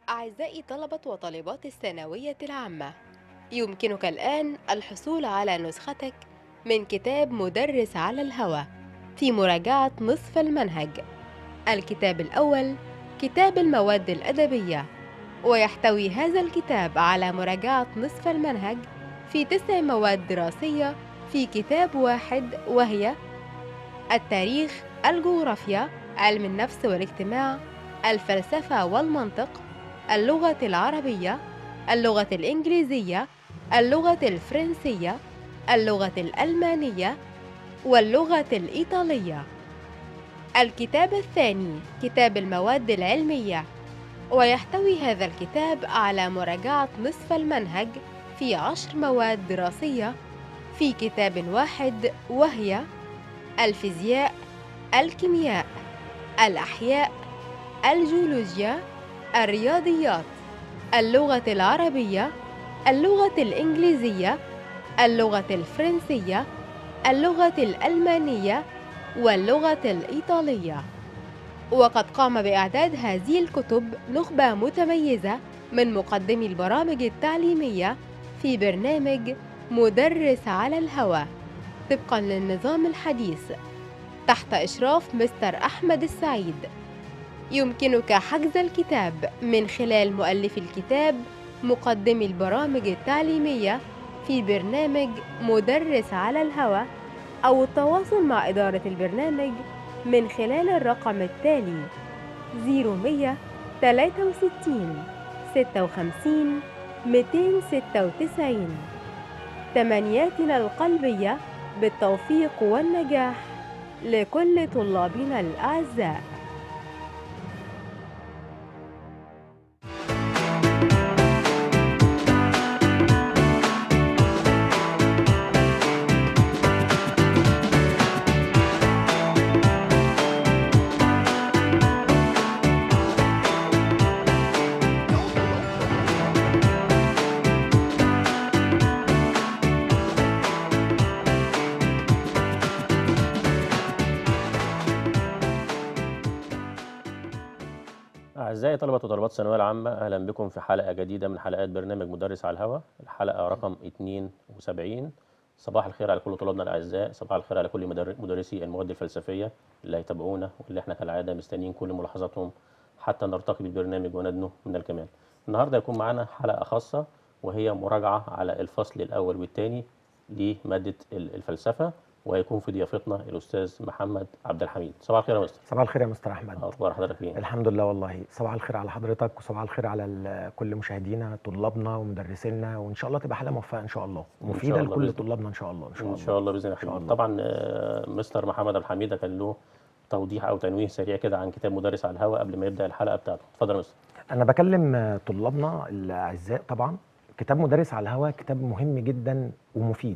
أعزائي طلبة وطالبات الثانوية العامة، يمكنك الآن الحصول على نسختك من كتاب مدرس على الهوى في مراجعة نصف المنهج. الكتاب الأول كتاب المواد الأدبية، ويحتوي هذا الكتاب على مراجعة نصف المنهج في 9 مواد دراسية في كتاب واحد، وهي التاريخ، الجغرافيا، علم النفس والاجتماع، الفلسفة والمنطق، اللغة العربية، اللغة الإنجليزية، اللغة الفرنسية، اللغة الألمانية، واللغة الإيطالية. الكتاب الثاني كتاب المواد العلمية، ويحتوي هذا الكتاب على مراجعة نصف المنهج في 10 مواد دراسية في كتاب واحد، وهي الفيزياء، الكيمياء، الأحياء، الجيولوجيا، الرياضيات، اللغة العربية، اللغة الإنجليزية، اللغة الفرنسية، اللغة الألمانية، واللغة الإيطالية. وقد قام بإعداد هذه الكتب نخبة متميزة من مقدمي البرامج التعليمية في برنامج مدرس على الهوى طبقاً للنظام الحديث تحت إشراف مستر أحمد السعيد. يمكنك حجز الكتاب من خلال مؤلف الكتاب مقدمي البرامج التعليمية في برنامج مدرس على الهوى، أو التواصل مع إدارة البرنامج من خلال الرقم التالي: 0163 56 296. تمنياتنا القلبية بالتوفيق والنجاح لكل طلابنا الأعزاء. أعزائي طلبة وطالبات الثانوية العامة، أهلا بكم في حلقة جديدة من حلقات برنامج مدرس على الهواء، الحلقة رقم 72. صباح الخير على كل طلابنا الأعزاء، صباح الخير على كل مدرسي المواد الفلسفية اللي هيتابعونا، واللي احنا كالعادة مستنيين كل ملاحظاتهم حتى نرتقي بالبرنامج وندنو من الكمال. النهاردة يكون معنا حلقة خاصة، وهي مراجعة على الفصل الأول والثاني لمادة الفلسفة، وهيكون في ضيافتنا الأستاذ محمد عبد الحميد. صباح الخير يا مستر. صباح الخير يا مستر احمد. أخبار حضرتك إيه؟ الحمد لله والله. صباح الخير على حضرتك وصباح الخير على كل مشاهدينا طلابنا ومدرسينا، وان شاء الله تبقى حلقه موفقه ان شاء الله إن شاء ومفيده الله لكل بإذن طلابنا ان شاء الله. ان شاء الله باذن الله. ان شاء الله. طبعا مستر محمد عبد الحميد كان له توضيح او تنويه سريع كده عن كتاب مدرس على الهواء قبل ما يبدا الحلقه بتاعته. اتفضل يا مستر. انا بكلم طلابنا الاعزاء. طبعا كتاب مدرس على الهواء كتاب مهم جدا ومفيد.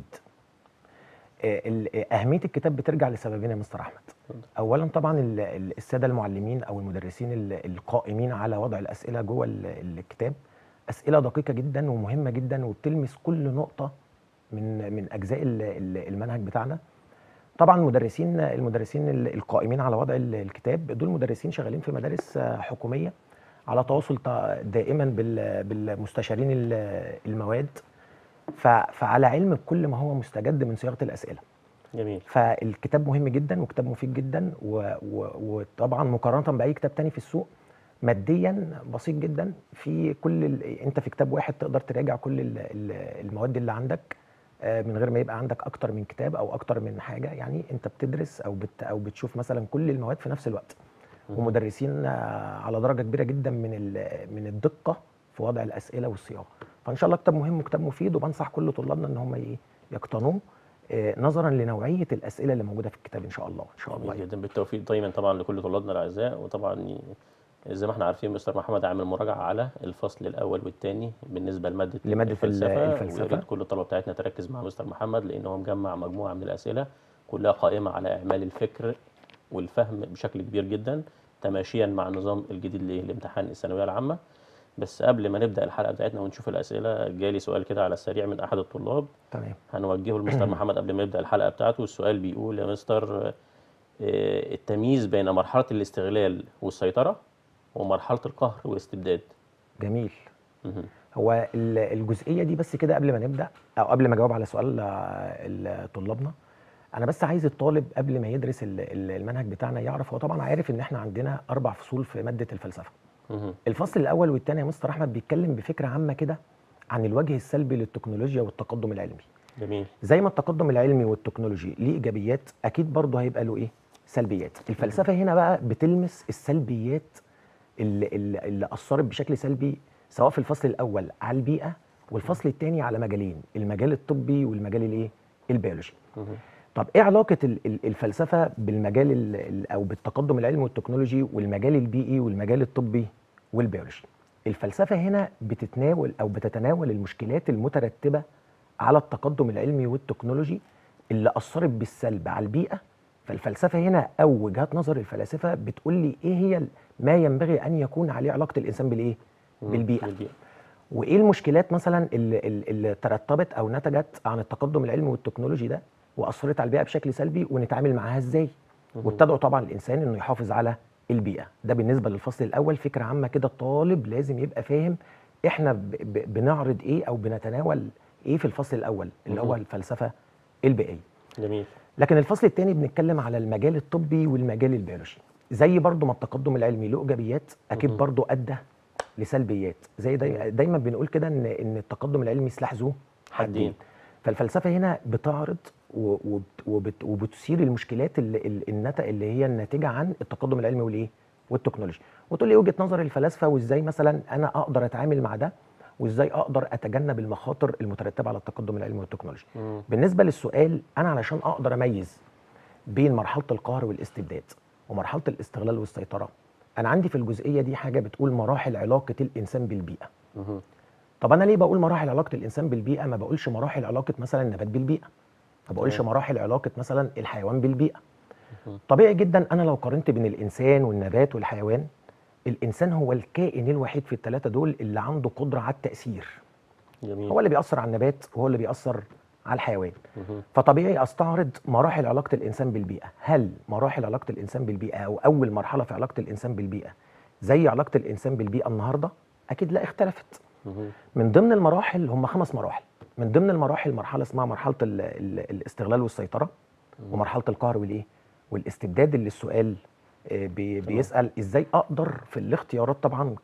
اهميه الكتاب بترجع لسببين يا مستر احمد. اولا طبعا الساده المعلمين او المدرسين القائمين على وضع الاسئله جوه الكتاب، اسئله دقيقه جدا ومهمه جدا وبتلمس كل نقطه من اجزاء المنهج بتاعنا. طبعا المدرسين القائمين على وضع الكتاب دول مدرسين شغالين في مدارس حكوميه، على تواصل دائما بالمستشارين المواد، فعلى علم بكل ما هو مستجد من صياغه الاسئله. جميل. فالكتاب مهم جدا وكتاب مفيد جدا، وطبعا مقارنه باي كتاب تاني في السوق ماديا بسيط جدا. في انت في كتاب واحد تقدر تراجع كل المواد اللي عندك من غير ما يبقى عندك اكتر من كتاب او اكتر من حاجه. يعني انت بتدرس او بتشوف مثلا كل المواد في نفس الوقت، ومدرسين على درجه كبيره جدا من الدقه في وضع الاسئله والصياغه. فان شاء الله كتاب مهم وكتاب مفيد، وبنصح كل طلابنا ان هم يقتنوه نظرا لنوعيه الاسئله اللي موجوده في الكتاب ان شاء الله. ان شاء الله جميل جدا. بالتوفيق دايما طبعا لكل طلابنا الاعزاء. وطبعا زي ما احنا عارفين مستر محمد عامل مراجعه على الفصل الاول والثاني بالنسبه لماده الفلسفه. ويا ريت كل الطلبه بتاعتنا تركز مع مستر محمد، لان هو مجمع مجموعه من الاسئله كلها قائمه على اعمال الفكر والفهم بشكل كبير جدا، تماشيا مع النظام الجديد لامتحان الثانويه العامه. بس قبل ما نبدا الحلقه بتاعتنا ونشوف الاسئله، جالي سؤال كده على السريع من احد الطلاب. تمام. هنوجهه لمستر محمد قبل ما يبدا الحلقه بتاعته. السؤال بيقول: يا مستر، التمييز بين مرحله الاستغلال والسيطره ومرحله القهر والاستبداد. جميل. مهم. هو الجزئيه دي بس كده قبل ما نبدا او قبل ما اجاوب على سؤال طلابنا، انا بس عايز الطالب قبل ما يدرس المنهج بتاعنا يعرف، هو طبعا عارف ان احنا عندنا 4 فصول في ماده الفلسفه. مهم. الفصل الاول والثاني يا مستر احمد بيتكلم بفكره عامه كده عن الوجه السلبي للتكنولوجيا والتقدم العلمي. جميل. زي ما التقدم العلمي والتكنولوجي ليه ايجابيات، اكيد برضه هيبقى له ايه؟ سلبيات. الفلسفه هنا بقى بتلمس السلبيات اللي اثرت بشكل سلبي، سواء في الفصل الاول على البيئه والفصل الثاني على مجالين، المجال الطبي والمجال الايه؟ البيولوجي. مهم. طب ايه علاقه الفلسفه بالمجال او بالتقدم العلمي والتكنولوجي والمجال البيئي والمجال الطبي والبيولوجي؟ الفلسفه هنا بتتناول المشكلات المترتبه على التقدم العلمي والتكنولوجي اللي اثرت بالسلب على البيئه. فالفلسفه هنا او وجهات نظر الفلاسفه بتقول لي ايه هي ما ينبغي ان يكون عليه علاقه الانسان بالايه؟ بالبيئه. وايه المشكلات مثلا اللي ترتبت او نتجت عن التقدم العلمي والتكنولوجي ده واثرت على البيئه بشكل سلبي، ونتعامل معاها ازاي؟ وابتدعوا طبعا الانسان انه يحافظ على البيئه. ده بالنسبه للفصل الاول، فكره عامه كده الطالب لازم يبقى فاهم احنا بنعرض ايه او بنتناول ايه في الفصل الاول اللي هو الفلسفه البيئيه. جميل. لكن الفصل الثاني بنتكلم على المجال الطبي والمجال البيولوجي. زي برضو ما التقدم العلمي له ايجابيات، اكيد برضو ادى لسلبيات. زي دايما بنقول كده ان التقدم العلمي سلاح ذو حدين. فالفلسفه هنا بتعرض وبتثير المشكلات اللي هي الناتجه عن التقدم العلمي والايه؟ والتكنولوجيا. وتقول لي وجهه نظر الفلاسفه وازاي مثلا انا اقدر اتعامل مع ده، وازاي اقدر اتجنب المخاطر المترتبه على التقدم العلمي والتكنولوجيا. بالنسبه للسؤال، انا علشان اقدر اميز بين مرحله القهر والاستبداد ومرحله الاستغلال والسيطره، انا عندي في الجزئيه دي حاجه بتقول مراحل علاقه الانسان بالبيئه. طب انا ليه بقول مراحل علاقه الانسان بالبيئه؟ ما بقولش مراحل علاقه مثلا النبات بالبيئه، ما بقولش مراحل علاقه مثلا الحيوان بالبيئه. طبيعي جدا انا لو قارنت بين الانسان والنبات والحيوان، الانسان هو الكائن الوحيد في ال3 دول اللي عنده قدره على التاثير. جميل. هو اللي بيأثر على النبات وهو اللي بيأثر على الحيوان. فطبيعي استعرض مراحل علاقه الانسان بالبيئه. هل مراحل علاقه الانسان بالبيئه او اول مرحله في علاقه الانسان بالبيئه زي علاقه الانسان بالبيئه النهارده؟ اكيد لا، اختلفت. من ضمن المراحل هم 5 مراحل. من ضمن المراحل مرحله اسمها مرحله الاستغلال والسيطره، ومرحله القهر والايه؟ والاستبداد، اللي السؤال بيسأل ازاي اقدر في الاختيارات طبعا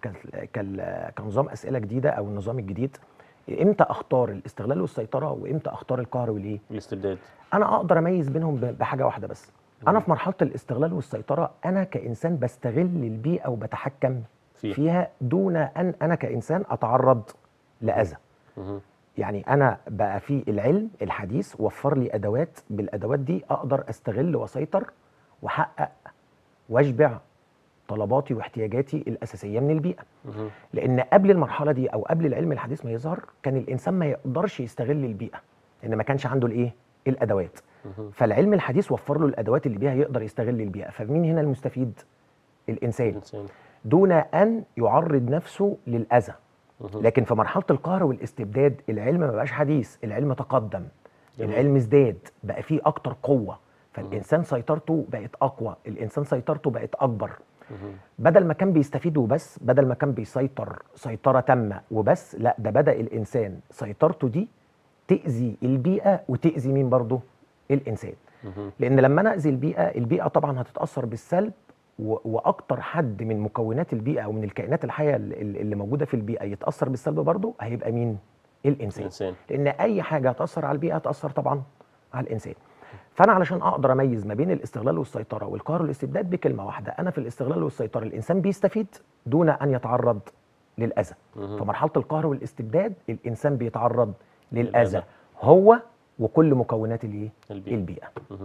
كنظام اسئله جديده او النظام الجديد، امتى اختار الاستغلال والسيطره وامتى اختار القهر والايه؟ والاستبداد. انا اقدر اميز بينهم بحاجه واحده بس. انا في مرحله الاستغلال والسيطره انا كانسان بستغل البيئه وبتحكم فيها دون ان انا كانسان اتعرض لاذى. يعني انا بقى في العلم الحديث وفر لي ادوات، بالادوات دي اقدر استغل واسيطر واحقق واشبع طلباتي واحتياجاتي الاساسيه من البيئه. لان قبل المرحله دي او قبل العلم الحديث ما يظهر، كان الانسان ما يقدرش يستغل البيئه لان ما كانش عنده الايه؟ الادوات. فالعلم الحديث وفر له الادوات اللي بيها يقدر يستغل البيئه. فمين هنا المستفيد؟ الانسان، دون ان يعرض نفسه للاذى. لكن في مرحله القهر والاستبداد العلم ما بقاش حديث، العلم تقدم. العلم ازداد، بقى فيه اكتر قوه، فالانسان سيطرته بقت اقوى، الانسان سيطرته بقت اكبر. بدل ما كان بيستفيد وبس، بدل ما كان بيسيطر سيطره تامه وبس، لا، ده بدا الانسان سيطرته دي تاذي البيئه وتاذي مين برضه؟ الانسان. لان لما انا اذي البيئه طبعا هتتاثر بالسلب، واكتر حد من مكونات البيئه او من الكائنات الحيه اللي موجوده في البيئه يتاثر بالسلب برضه هيبقى مين؟ الانسان. لان اي حاجه هتاثر على البيئه هتاثر طبعا على الانسان. فانا علشان اقدر اميز ما بين الاستغلال والسيطره والقهر والاستبداد بكلمه واحده، انا في الاستغلال والسيطره الانسان بيستفيد دون ان يتعرض للاذى. في مرحله القهر والاستبداد الانسان بيتعرض للاذى هو وكل مكونات البيئه.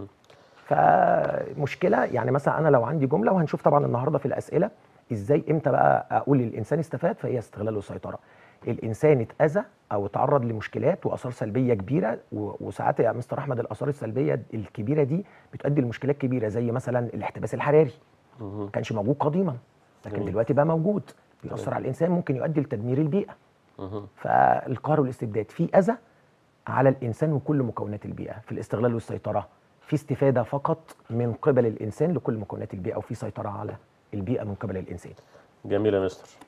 فمشكله. يعني مثلا انا لو عندي جمله، وهنشوف طبعا النهارده في الاسئله ازاي امتى بقى اقول الانسان استفاد، فهي استغلال وسيطره. الانسان اتاذى او اتعرض لمشكلات واثار سلبيه كبيره، وساعات يا مستر احمد الاثار السلبيه الكبيره دي بتؤدي لمشكلات كبيره، زي مثلا الاحتباس الحراري. ما كانش موجود قديما، لكن دلوقتي بقى موجود، بيأثر على الانسان، ممكن يؤدي لتدمير البيئه. فالقهر والاستبداد في اذى على الانسان وكل مكونات البيئه. في الاستغلال والسيطره في استفاده فقط من قبل الانسان لكل مكونات البيئه، وفي سيطره على البيئه من قبل الانسان. جميل يا مستر.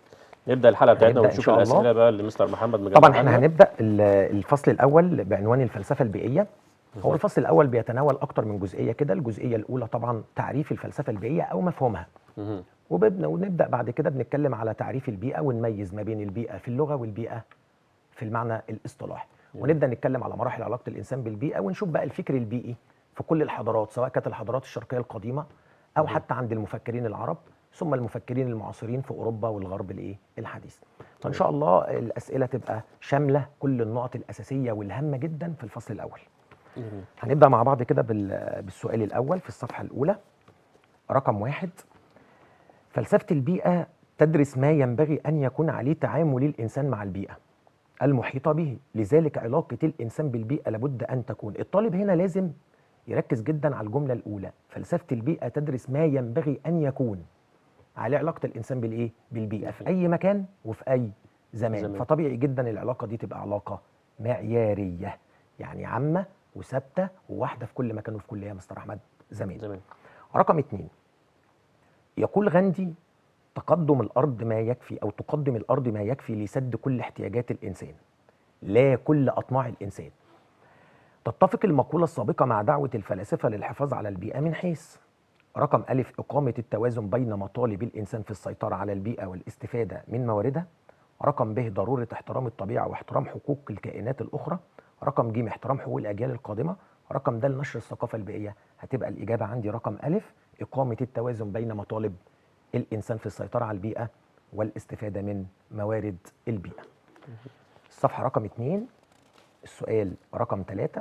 نبدا الحلقه بتاعتنا هنبدأ إن ونشوف شاء الله. الاسئله بقى اللي مستر محمد طبعا مجمعها احنا لنا. هنبدأ الفصل الأول بعنوان الفلسفة البيئية. هو الفصل الأول بيتناول أكتر من جزئية كده. الجزئية الأولى طبعا تعريف الفلسفة البيئية أو مفهومها، مهم. ونبدأ بعد كده بنتكلم على تعريف البيئة ونميز ما بين البيئة في اللغة والبيئة في المعنى الاصطلاحي، ونبدأ نتكلم على مراحل علاقة الإنسان بالبيئة، ونشوف بقى الفكر البيئي في كل الحضارات، سواء كانت الحضارات الشرقية القديمة أو حتى عند المفكرين العرب، ثم المفكرين المعاصرين في أوروبا والغرب الحديث. فإن شاء الله الأسئلة تبقى شاملة كل النقط الأساسية والهامة جدا في الفصل الأول. جميل. هنبدأ مع بعض كده بالسؤال الأول في الصفحة الأولى رقم 1. فلسفة البيئة تدرس ما ينبغي أن يكون عليه تعامل الإنسان مع البيئة المحيطة به، لذلك علاقة الإنسان بالبيئة لابد أن تكون. الطالب هنا لازم يركز جدا على الجملة الأولى، فلسفة البيئة تدرس ما ينبغي أن يكون عليه علاقة الإنسان بالبيئة في أي مكان وفي أي زمان. فطبيعي جدا العلاقة دي تبقى علاقة معيارية، يعني عامة وثابتة وواحدة في كل مكان وفي كل يا مستر أحمد زمان. رقم 2، يقول غاندي تقدم الأرض ما يكفي أو تقدم الأرض ما يكفي لسد كل احتياجات الإنسان لا كل أطماع الإنسان. تتفق المقولة السابقة مع دعوة الفلاسفة للحفاظ على البيئة من حيث رقم ألف إقامة التوازن بين مطالب الإنسان في السيطرة على البيئة والاستفادة من مواردها. رقم ب ضرورة احترام الطبيعة واحترام حقوق الكائنات الأخرى. رقم ج احترام حقوق الأجيال القادمة. رقم د نشر الثقافة البيئية. هتبقى الإجابة عندي رقم ألف إقامة التوازن بين مطالب الإنسان في السيطرة على البيئة والاستفادة من موارد البيئة. الصفحة رقم 2 السؤال رقم 3،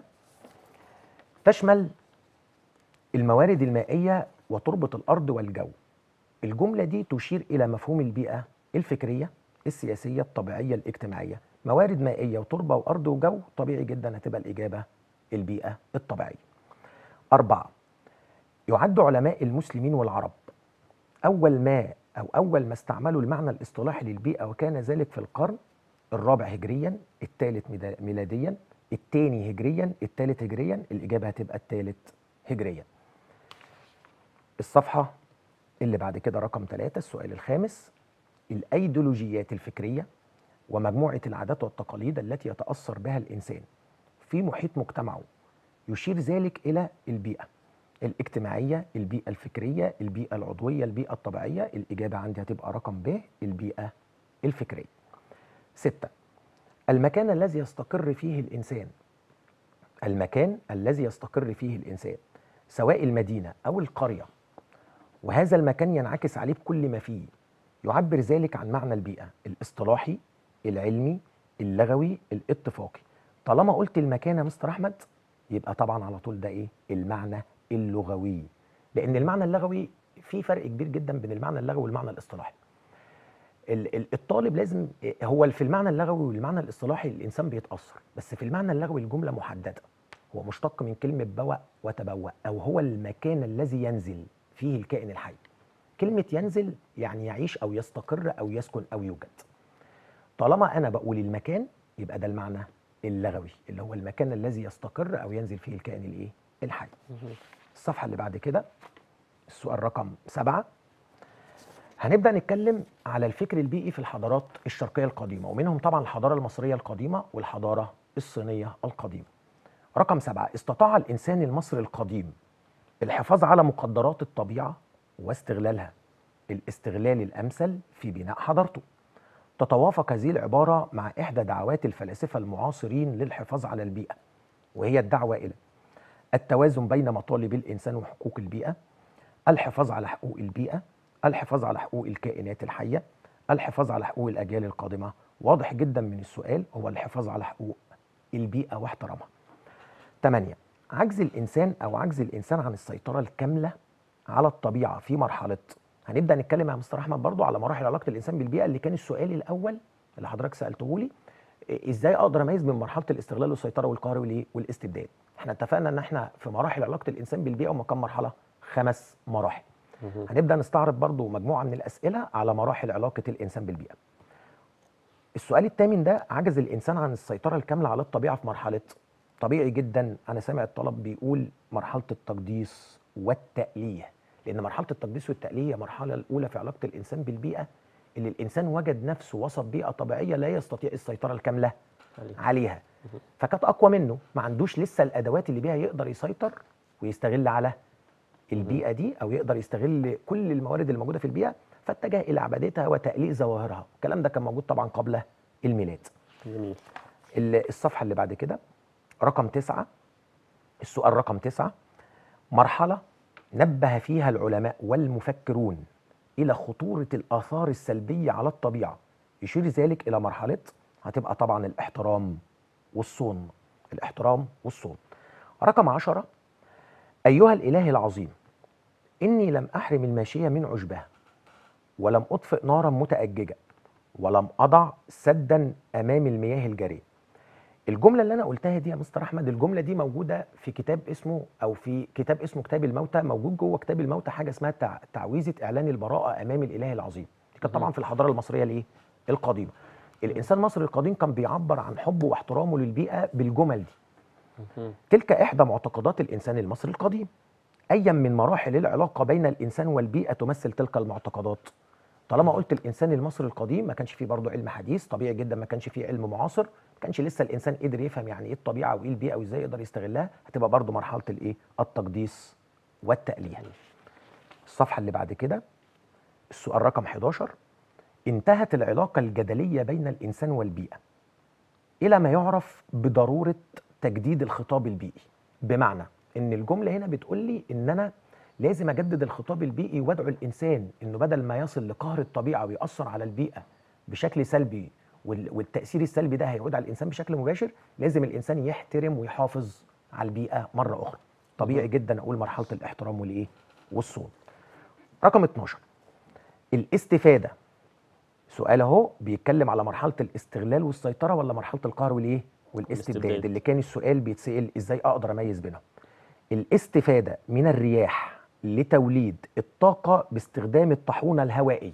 تشمل الموارد المائية وتربط الأرض والجو. الجملة دي تشير إلى مفهوم البيئة الفكرية السياسية الطبيعية الاجتماعية. موارد مائية وتربة وأرض وجو، طبيعي جدا هتبقى الإجابة البيئة الطبيعية. 4، يعد علماء المسلمين والعرب أول ما استعملوا المعنى الاصطلاحي للبيئة، وكان ذلك في القرن الرابع هجريا، الثالث ميلاديا، الثاني هجريا، الثالث هجريا. الإجابة هتبقى الثالث هجريا. الصفحة اللي بعد كده رقم 3 السؤال الخامس، الأيديولوجيات الفكرية ومجموعة العادات والتقاليد التي يتأثر بها الإنسان في محيط مجتمعه، يشير ذلك إلى البيئة الاجتماعية، البيئة الفكرية، البيئة العضوية، البيئة الطبيعية. الإجابة عندي هتبقى رقم ب البيئة الفكرية. 6، المكان الذي يستقر فيه الإنسان. المكان الذي يستقر فيه الإنسان سواء المدينة أو القرية، وهذا المكان ينعكس عليه بكل ما فيه، يعبر ذلك عن معنى البيئة الاصطلاحي، العلمي، اللغوي، الاتفاقي. طالما قلت المكان يا مستر أحمد يبقى طبعا على طول ده المعنى اللغوي، لأن المعنى اللغوي في فرق كبير جدا بين المعنى اللغوي والمعنى الاصطلاحي. الطالب لازم هو في المعنى اللغوي والمعنى الاصطلاحي الإنسان بيتأثر، بس في المعنى اللغوي الجملة محددة، هو مشتق من كلمة بوأ وتبوأ، أو هو المكان الذي ينزل فيه الكائن الحي. كلمة ينزل يعني يعيش أو يستقر أو يسكن أو يوجد. طالما أنا بقول المكان يبقى ده المعنى اللغوي اللي هو المكان الذي يستقر أو ينزل فيه الكائن الحي. الصفحة اللي بعد كده السؤال رقم 7، هنبدأ نتكلم على الفكر البيئي في الحضارات الشرقية القديمة، ومنهم طبعا الحضارة المصرية القديمة والحضارة الصينية القديمة. رقم 7، استطاع الإنسان المصري القديم الحفاظ على مقدرات الطبيعة واستغلالها الاستغلال الأمثل في بناء حضارته. تتوافق هذه العبارة مع إحدى دعوات الفلاسفة المعاصرين للحفاظ على البيئة، وهي الدعوة إلى التوازن بين مطالب الإنسان وحقوق البيئة، الحفاظ على حقوق البيئة، الحفاظ على حقوق الكائنات الحية، الحفاظ على حقوق الأجيال القادمة. واضح جدا من السؤال هو الحفاظ على حقوق البيئة واحترامها. 8، عجز الإنسان عن السيطرة الكاملة على الطبيعة في مرحلة. هنبدأ نتكلم يا مستر أحمد برضو على مراحل علاقة الإنسان بالبيئة اللي كان السؤال الأول اللي حضرتك سألته لي، إزاي أقدر أميز بين مرحلة الاستغلال والسيطرة والقهر والاستبداد. احنا اتفقنا إن احنا في مراحل علاقة الإنسان بالبيئة وما كم مرحلة؟ 5 مراحل. هنبدأ نستعرض برضو مجموعة من الأسئلة على مراحل علاقة الإنسان بالبيئة. السؤال الثامن ده، عجز الإنسان عن السيطرة الكاملة على الطبيعة في مرحلة. طبيعي جدا أنا سامع الطلب بيقول مرحلة التقديس والتأليه، لأن مرحلة التقديس والتأليه هي المرحلة الأولى في علاقة الإنسان بالبيئة اللي الانسان وجد نفسه وسط بيئه طبيعيه لا يستطيع السيطره الكامله عليها، فكانت اقوى منه، ما عندوش لسه الادوات اللي بيها يقدر يسيطر ويستغل على البيئه دي، او يقدر يستغل كل الموارد الموجوده في البيئه، فاتجه الى عبادتها وتأليء ظواهرها. الكلام ده كان موجود طبعا قبل الميلاد. جميل. الصفحه اللي بعد كده رقم 9، السؤال رقم 9، مرحله نبه فيها العلماء والمفكرون الى خطوره الاثار السلبيه على الطبيعه، يشير ذلك الى مرحله هتبقى طبعا الاحترام والصون. الاحترام والصون. رقم 10، ايها الاله العظيم، اني لم احرم الماشيه من عشبها، ولم اطفئ نارا متأججة، ولم اضع سدا امام المياه الجاريه. الجمله اللي انا قلتها دي يا مستر احمد، الجمله دي موجوده في كتاب اسمه، او في كتاب اسمه كتاب الموتى. موجود جوه كتاب الموتى حاجه اسمها تعويذه اعلان البراءه امام الاله العظيم. دي كانت طبعا في الحضاره المصريه الايه؟ القديمه. الانسان المصري القديم كان بيعبر عن حبه واحترامه للبيئه بالجمل دي. تلك احدى معتقدات الانسان المصري القديم. ايا من مراحل العلاقه بين الانسان والبيئه تمثل تلك المعتقدات. طالما قلت الانسان المصري القديم، ما كانش فيه برضه علم حديث، طبيعي جدا ما كانش فيه علم معاصر، ما كانش لسه الانسان قدر يفهم يعني ايه الطبيعه وايه البيئه وازاي يقدر يستغلها، هتبقى برضه مرحله الايه؟ التقديس والتأليه. الصفحه اللي بعد كده السؤال رقم 11، انتهت العلاقه الجدليه بين الانسان والبيئه الى ما يعرف بضروره تجديد الخطاب البيئي. بمعنى ان الجمله هنا بتقول لي ان انا لازم اجدد الخطاب البيئي وادعو الانسان انه بدل ما يصل لقهر الطبيعه ويأثر على البيئه بشكل سلبي، والتأثير السلبي ده هيعود على الانسان بشكل مباشر، لازم الانسان يحترم ويحافظ على البيئه مره اخرى. طبيعي جدا اقول مرحله الاحترام والايه؟ والصون. رقم 12، الاستفاده. سؤال اهو بيتكلم على مرحله الاستغلال والسيطره ولا مرحله القهر والايه؟ والاستبداد، اللي كان السؤال بيتسأل ازاي اقدر اميز بينهم. الاستفاده من الرياح لتوليد الطاقه باستخدام الطاحونه الهوائيه.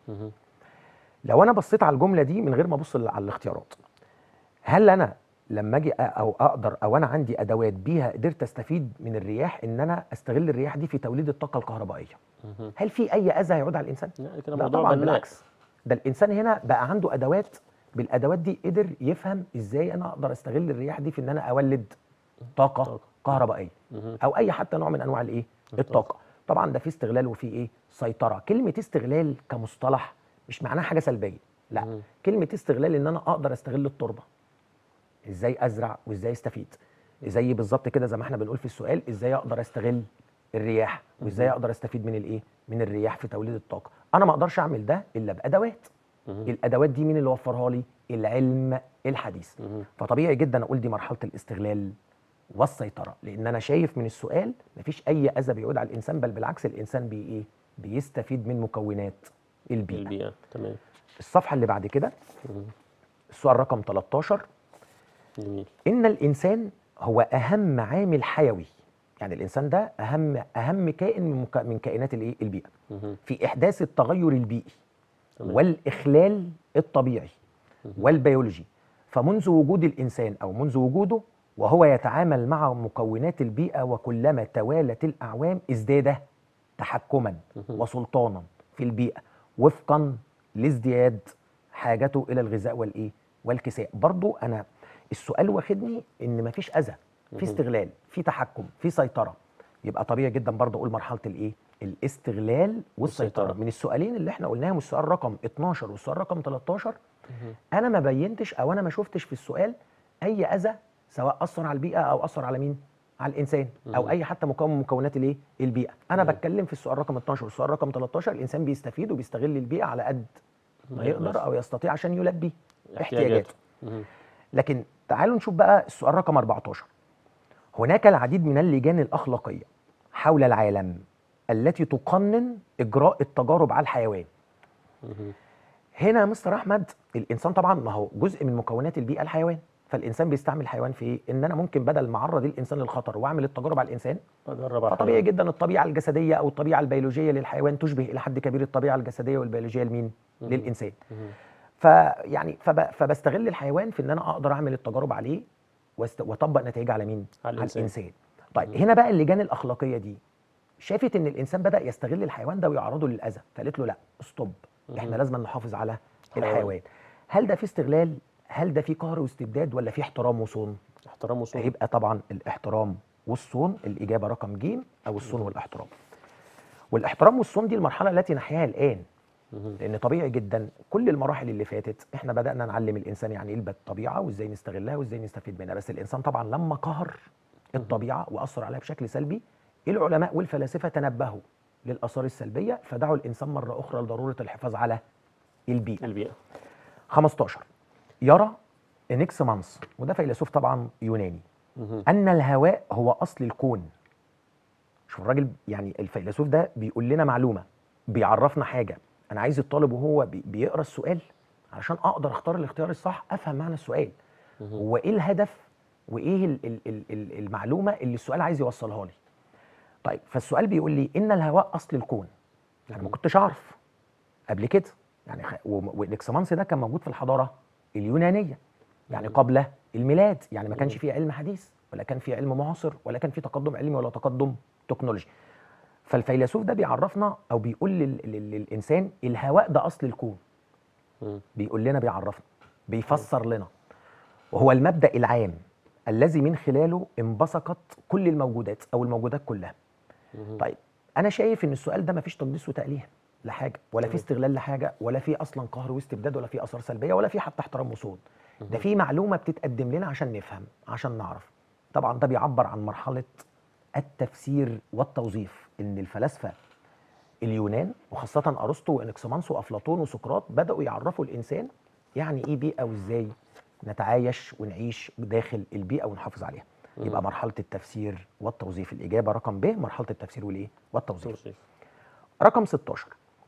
لو انا بصيت على الجمله دي من غير ما ابص على الاختيارات، هل انا لما اجي او اقدر او انا عندي ادوات بيها قدرت استفيد من الرياح ان انا استغل الرياح دي في توليد الطاقه الكهربائيه، هل في اي اذى هيعود على الانسان؟ لا طبعا، بالعكس، ده الانسان هنا بقى عنده ادوات، بالادوات دي قدر يفهم ازاي انا اقدر استغل الرياح دي في ان انا اولد طاقه كهربائيه او اي حتى نوع من انواع الايه؟ الطاقه. طبعا ده في استغلال وفي ايه؟ سيطره. كلمه استغلال كمصطلح مش معناها حاجه سلبيه، لا، كلمه استغلال ان انا اقدر استغل التربه، ازاي ازرع وازاي استفيد، زي بالظبط كده زي ما احنا بنقول في السؤال ازاي اقدر استغل الرياح وازاي اقدر استفيد من الايه؟ من الرياح في توليد الطاقه. انا ما اقدرش اعمل ده الا بادوات. الادوات دي مين اللي وفرها لي؟ العلم الحديث. فطبيعي جدا اقول دي مرحله الاستغلال والسيطره، لان انا شايف من السؤال مفيش اي اذى بيعود على الانسان، بل بالعكس الانسان ايه؟ بيستفيد من مكونات البيئه. تمام. الصفحه اللي بعد كده السؤال رقم 13، جميل. ان الانسان هو اهم عامل حيوي، يعني الانسان ده اهم كائن من كائنات الايه؟ البيئه، في احداث التغير البيئي والاخلال الطبيعي والبيولوجي. فمنذ وجود الانسان او منذ وجوده وهو يتعامل مع مكونات البيئه، وكلما توالت الاعوام ازداد تحكما وسلطانا في البيئه وفقا لازدياد حاجته الى الغذاء والايه؟ والكساء. برضو انا السؤال واخدني ان مفيش اذى، في استغلال، في تحكم، في سيطره، يبقى طبيعي جدا برضو اقول مرحله الايه؟ الاستغلال والسيطره. من السؤالين اللي احنا قلناهم، السؤال رقم 12 والسؤال رقم 13، انا ما بينتش او انا ما شفتش في السؤال اي اذى سواء اثر على البيئه او اثر على مين؟ على الانسان او اي حتى مكون من مكونات الايه؟ البيئه. انا بتكلم في السؤال رقم 12 والسؤال رقم 13 الانسان بيستفيد وبيستغل البيئه على قد ما يقدر او يستطيع عشان يلبي احتياجاته. لكن تعالوا نشوف بقى السؤال رقم 14. هناك العديد من اللجان الاخلاقيه حول العالم التي تقنن اجراء التجارب على الحيوان. هنا يا مستر احمد الانسان طبعا ما هو جزء من مكونات البيئه الحيوان، فالانسان بيستعمل الحيوان في ايه؟ ان انا ممكن بدل ما اعرض الانسان للخطر واعمل التجارب على الانسان، فطبيعي جدا الطبيعه الجسديه او الطبيعه البيولوجيه للحيوان تشبه الى حد كبير الطبيعه الجسديه والبيولوجيه لمين؟ للانسان. فيعني فبستغل الحيوان في ان انا اقدر اعمل التجارب عليه واطبق نتائجها على مين؟ على الانسان. طيب هنا بقى اللجان الاخلاقيه دي شافت ان الانسان بدا يستغل الحيوان ده ويعرضه للاذى، فقالت له لا، استوب، احنا لازم نحافظ على حيوان. الحيوان. هل ده في استغلال؟ هل ده في قهر واستبداد ولا في احترام وصون؟ احترام وصول. هيبقى طبعا الاحترام والصون، الإجابة رقم ج، أو الصون والاحترام. والاحترام والصون دي المرحلة التي نحياها الآن، لأن طبيعي جدا كل المراحل اللي فاتت احنا بدأنا نعلم الإنسان يعني ايه الطبيعة وإزاي نستغلها وإزاي نستفيد منها، بس الإنسان طبعا لما قهر الطبيعة وأثر عليها بشكل سلبي، العلماء والفلاسفة تنبهوا للآثار السلبية فدعوا الإنسان مرة أخرى لضرورة الحفاظ على البيئة. البيئة. 15 يرى انكسمانس، وده فيلسوف طبعا يوناني، أن الهواء هو أصل الكون. شوف الراجل، يعني الفيلسوف ده بيقول لنا معلومة، بيعرفنا حاجة. أنا عايز الطالب وهو بيقرأ السؤال علشان أقدر أختار الاختيار الصح، أفهم معنى السؤال هو إيه الهدف وإيه المعلومة اللي السؤال عايز يوصلها لي. طيب فالسؤال بيقول لي إن الهواء أصل الكون. أنا ما كنتش أعرف قبل كده، يعني والإكسمانس ده كان موجود في الحضارة اليونانية، يعني قبل الميلاد، يعني ما كانش فيه علم حديث ولا كان فيه علم معاصر ولا كان فيه تقدم علمي ولا تقدم تكنولوجي. فالفيلسوف ده بيعرفنا او بيقول للانسان الهواء ده اصل الكون. بيقول لنا، بيعرفنا، بيفسر لنا، وهو المبدأ العام الذي من خلاله انبثقت كل الموجودات او الموجودات كلها. طيب انا شايف ان السؤال ده مفيش تقديس وتأليه لحاجه، ولا في استغلال لحاجه، ولا في اصلا قهر واستبداد، ولا في اثار سلبيه، ولا في حتى احترام وصول. ده في معلومه بتتقدم لنا عشان نفهم، عشان نعرف. طبعا ده بيعبر عن مرحله التفسير والتوظيف، ان الفلاسفه اليونان وخاصه ارسطو وانكسمانس وافلاطون وسقراط بداوا يعرفوا الانسان يعني ايه بيئه وازاي نتعايش ونعيش داخل البيئه ونحافظ عليها. يبقى مرحله التفسير والتوظيف، الاجابه رقم ب، مرحله التفسير والايه والتوظيف. رقم 16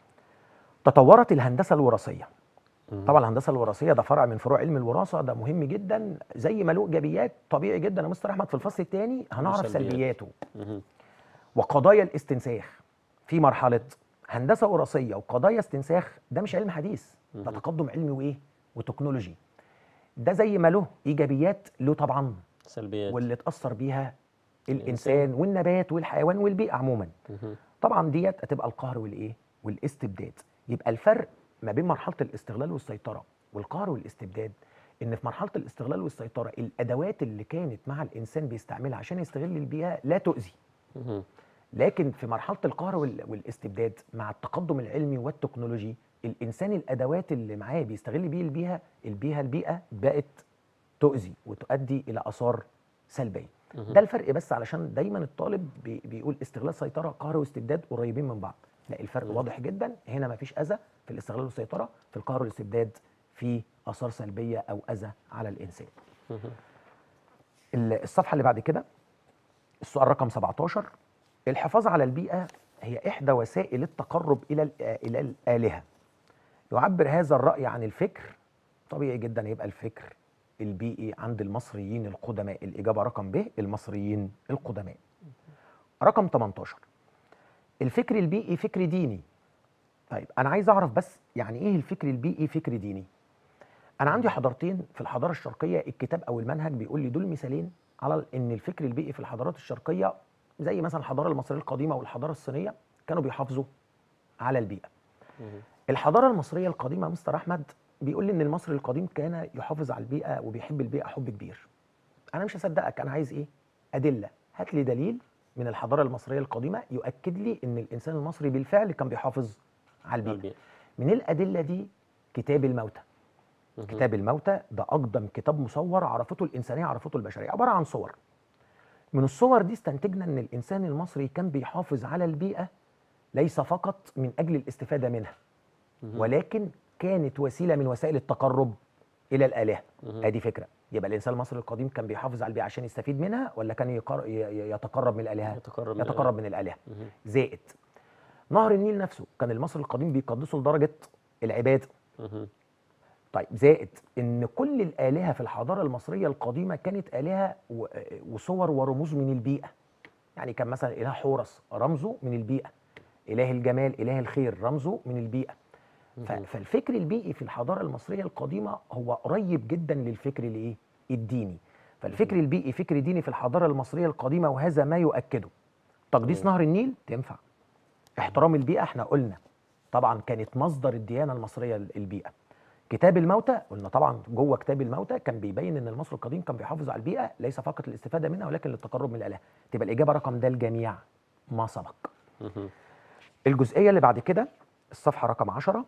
تطورت الهندسه الوراثيه. طبعا الهندسه الوراثيه ده فرع من فروع علم الوراثه، ده مهم جدا، زي ما له ايجابيات طبيعي جدا يا مستر احمد. في الفصل الثاني هنعرف سلبياته وقضايا الاستنساخ. في مرحله هندسه وراثيه وقضايا استنساخ، ده مش علم حديث، ده تقدم علمي وايه وتكنولوجي. ده زي ما له ايجابيات له طبعا سلبيات، واللي اتاثر بيها الانسان والنبات والحيوان والبيئه عموما. طبعا ديت هتبقى القهر والايه والاستبداد. يبقى الفرق ما بين مرحله الاستغلال والسيطره والقهر والاستبداد، ان في مرحله الاستغلال والسيطره الادوات اللي كانت مع الانسان بيستعملها عشان يستغل البيئه لا تؤذي. لكن في مرحله القهر والاستبداد مع التقدم العلمي والتكنولوجي، الانسان الادوات اللي معاه بيستغل بيه البيئه بقت تؤذي وتؤدي الى اثار سلبيه. ده الفرق، بس علشان دايما الطالب بيقول استغلال سيطره قهر واستبداد قريبين من بعض. لا، الفرق واضح جدا. هنا مفيش اذى في الاستغلال والسيطره، في القهر والاستبداد في اثار سلبيه او اذى على الانسان. الصفحه اللي بعد كده السؤال رقم 17 الحفاظ على البيئه هي احدى وسائل التقرب الى الالهه. يعبر هذا الراي عن الفكر، طبيعي جدا يبقى الفكر البيئي عند المصريين القدماء. الإجابة رقم ب، المصريين القدماء. رقم 18 الفكر البيئي فكر ديني. طيب أنا عايز أعرف بس يعني إيه الفكر البيئي فكر ديني؟ أنا عندي حضارتين في الحضارة الشرقية، الكتاب أو المنهج بيقول لي دول مثالين على إن الفكر البيئي في الحضارات الشرقية، زي مثلا الحضارة المصرية القديمة والحضارة الصينية، كانوا بيحافظوا على البيئة. الحضارة المصرية القديمة مستر أحمد بيقول لي ان المصري القديم كان يحافظ على البيئه وبيحب البيئه حب كبير. انا مش هصدقك، انا عايز ايه؟ ادله. هات لي دليل من الحضاره المصريه القديمه يؤكد لي ان الانسان المصري بالفعل كان بيحافظ على البيئه. من الادله دي كتاب الموتى. كتاب الموتى ده اقدم كتاب مصور عرفته الانسانيه، عرفته البشريه، عباره عن صور. من الصور دي استنتجنا ان الانسان المصري كان بيحافظ على البيئه ليس فقط من اجل الاستفاده منها، ولكن كانت وسيله من وسائل التقرب الى الالهه. ادي فكره. يبقى الانسان المصري القديم كان بيحافظ على البيئه عشان يستفيد منها، ولا كان يتقرب من الالهه؟ يتقرب من الالهه. زائد نهر النيل نفسه كان المصري القديم بيقدسه لدرجه العباده. طيب زائد ان كل الالهه في الحضاره المصريه القديمه كانت الهه وصور ورموز من البيئه. يعني كان مثلا اله حورس رمزه من البيئه، اله الجمال اله الخير رمزه من البيئه. فالفكر البيئي في الحضاره المصريه القديمه هو قريب جدا للفكر الايه؟ الديني. فالفكر البيئي فكر ديني في الحضاره المصريه القديمه، وهذا ما يؤكده تقديس نهر النيل تنفع. احترام البيئه احنا قلنا طبعا كانت مصدر الديانه المصريه البيئه. كتاب الموتى قلنا طبعا جوه كتاب الموتى كان بيبين ان المصري القديم كان بيحافظ على البيئه ليس فقط للاستفاده منها ولكن للتقرب من الاله. تبقى الاجابه رقم د الجميع ما سبق. مهم. الجزئيه اللي بعد كده الصفحه رقم 10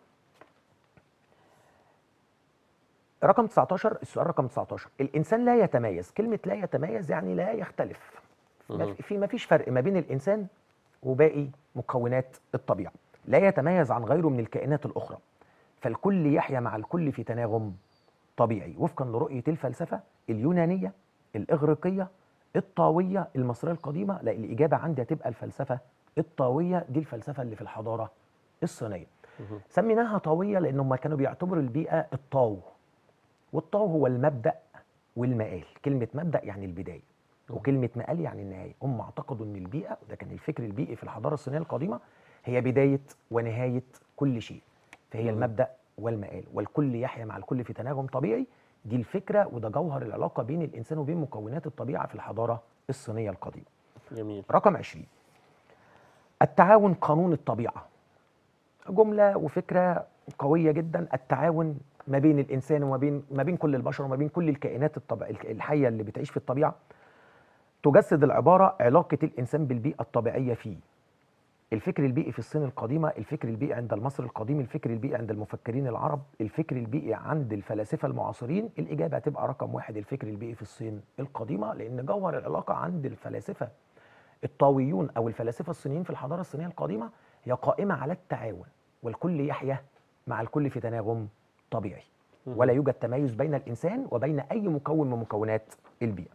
رقم 19. السؤال رقم 19 الانسان لا يتميز. كلمه لا يتميز يعني لا يختلف. مهم. ما فيش فرق ما بين الانسان وباقي مكونات الطبيعه. لا يتميز عن غيره من الكائنات الاخرى، فالكل يحيا مع الكل في تناغم طبيعي وفقا لرؤيه الفلسفه اليونانيه الاغريقيه الطاويه المصريه القديمه. لا، الاجابه عندي هتبقى الفلسفه الطاويه. دي الفلسفه اللي في الحضاره الصينيه. مهم. سميناها طاويه لانهم كانوا بيعتبروا البيئه الطاو، والطاو هو المبدا والمآل. كلمه مبدا يعني البدايه وكلمه مآل يعني النهايه. هم اعتقدوا ان البيئه، وده كان الفكر البيئي في الحضاره الصينيه القديمه، هي بدايه ونهايه كل شيء، فهي مم. المبدا والمآل، والكل يحيا مع الكل في تناغم طبيعي. دي الفكره وده جوهر العلاقه بين الانسان وبين مكونات الطبيعه في الحضاره الصينيه القديمه. جميل. رقم 20 التعاون قانون الطبيعه. جمله وفكره قويه جدا. التعاون ما بين الانسان ما بين كل البشر وما بين كل الكائنات الحيه اللي بتعيش في الطبيعه. تجسد العباره علاقه الانسان بالبيئه الطبيعيه فيه. الفكر البيئي في الصين القديمه، الفكر البيئي عند المصري القديم، الفكر البيئي عند المفكرين العرب، الفكر البيئي عند الفلاسفه المعاصرين. الاجابه هتبقى رقم 1 الفكر البيئي في الصين القديمه، لان جوهر العلاقه عند الفلاسفه الطاويون او الفلاسفه الصينيين في الحضاره الصينيه القديمه هي قائمه على التعاون، والكل يحيا مع الكل في تناغم طبيعي، ولا مهم. يوجد تميز بين الانسان وبين اي مكون من مكونات البيئه.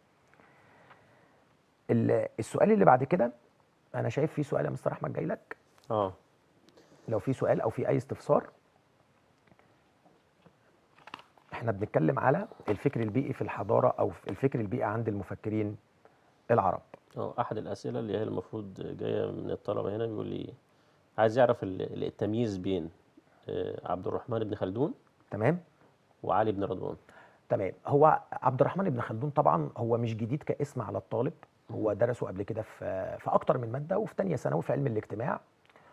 السؤال اللي بعد كده انا شايف في سؤال يا مستر احمد جاي لك، اه لو في سؤال او في اي استفسار. احنا بنتكلم على الفكر البيئي في الحضاره او الفكر البيئي عند المفكرين العرب. احد الاسئله اللي هي المفروض جايه من الطلبه هنا بيقول لي عايز يعرف التمييز بين عبد الرحمن بن خلدون تمام وعلي بن رضوان. تمام. هو عبد الرحمن بن خلدون طبعا هو مش جديد كاسم على الطالب، هو درسه قبل كده في اكتر من ماده وفي ثانيه ثانوي في علم الاجتماع،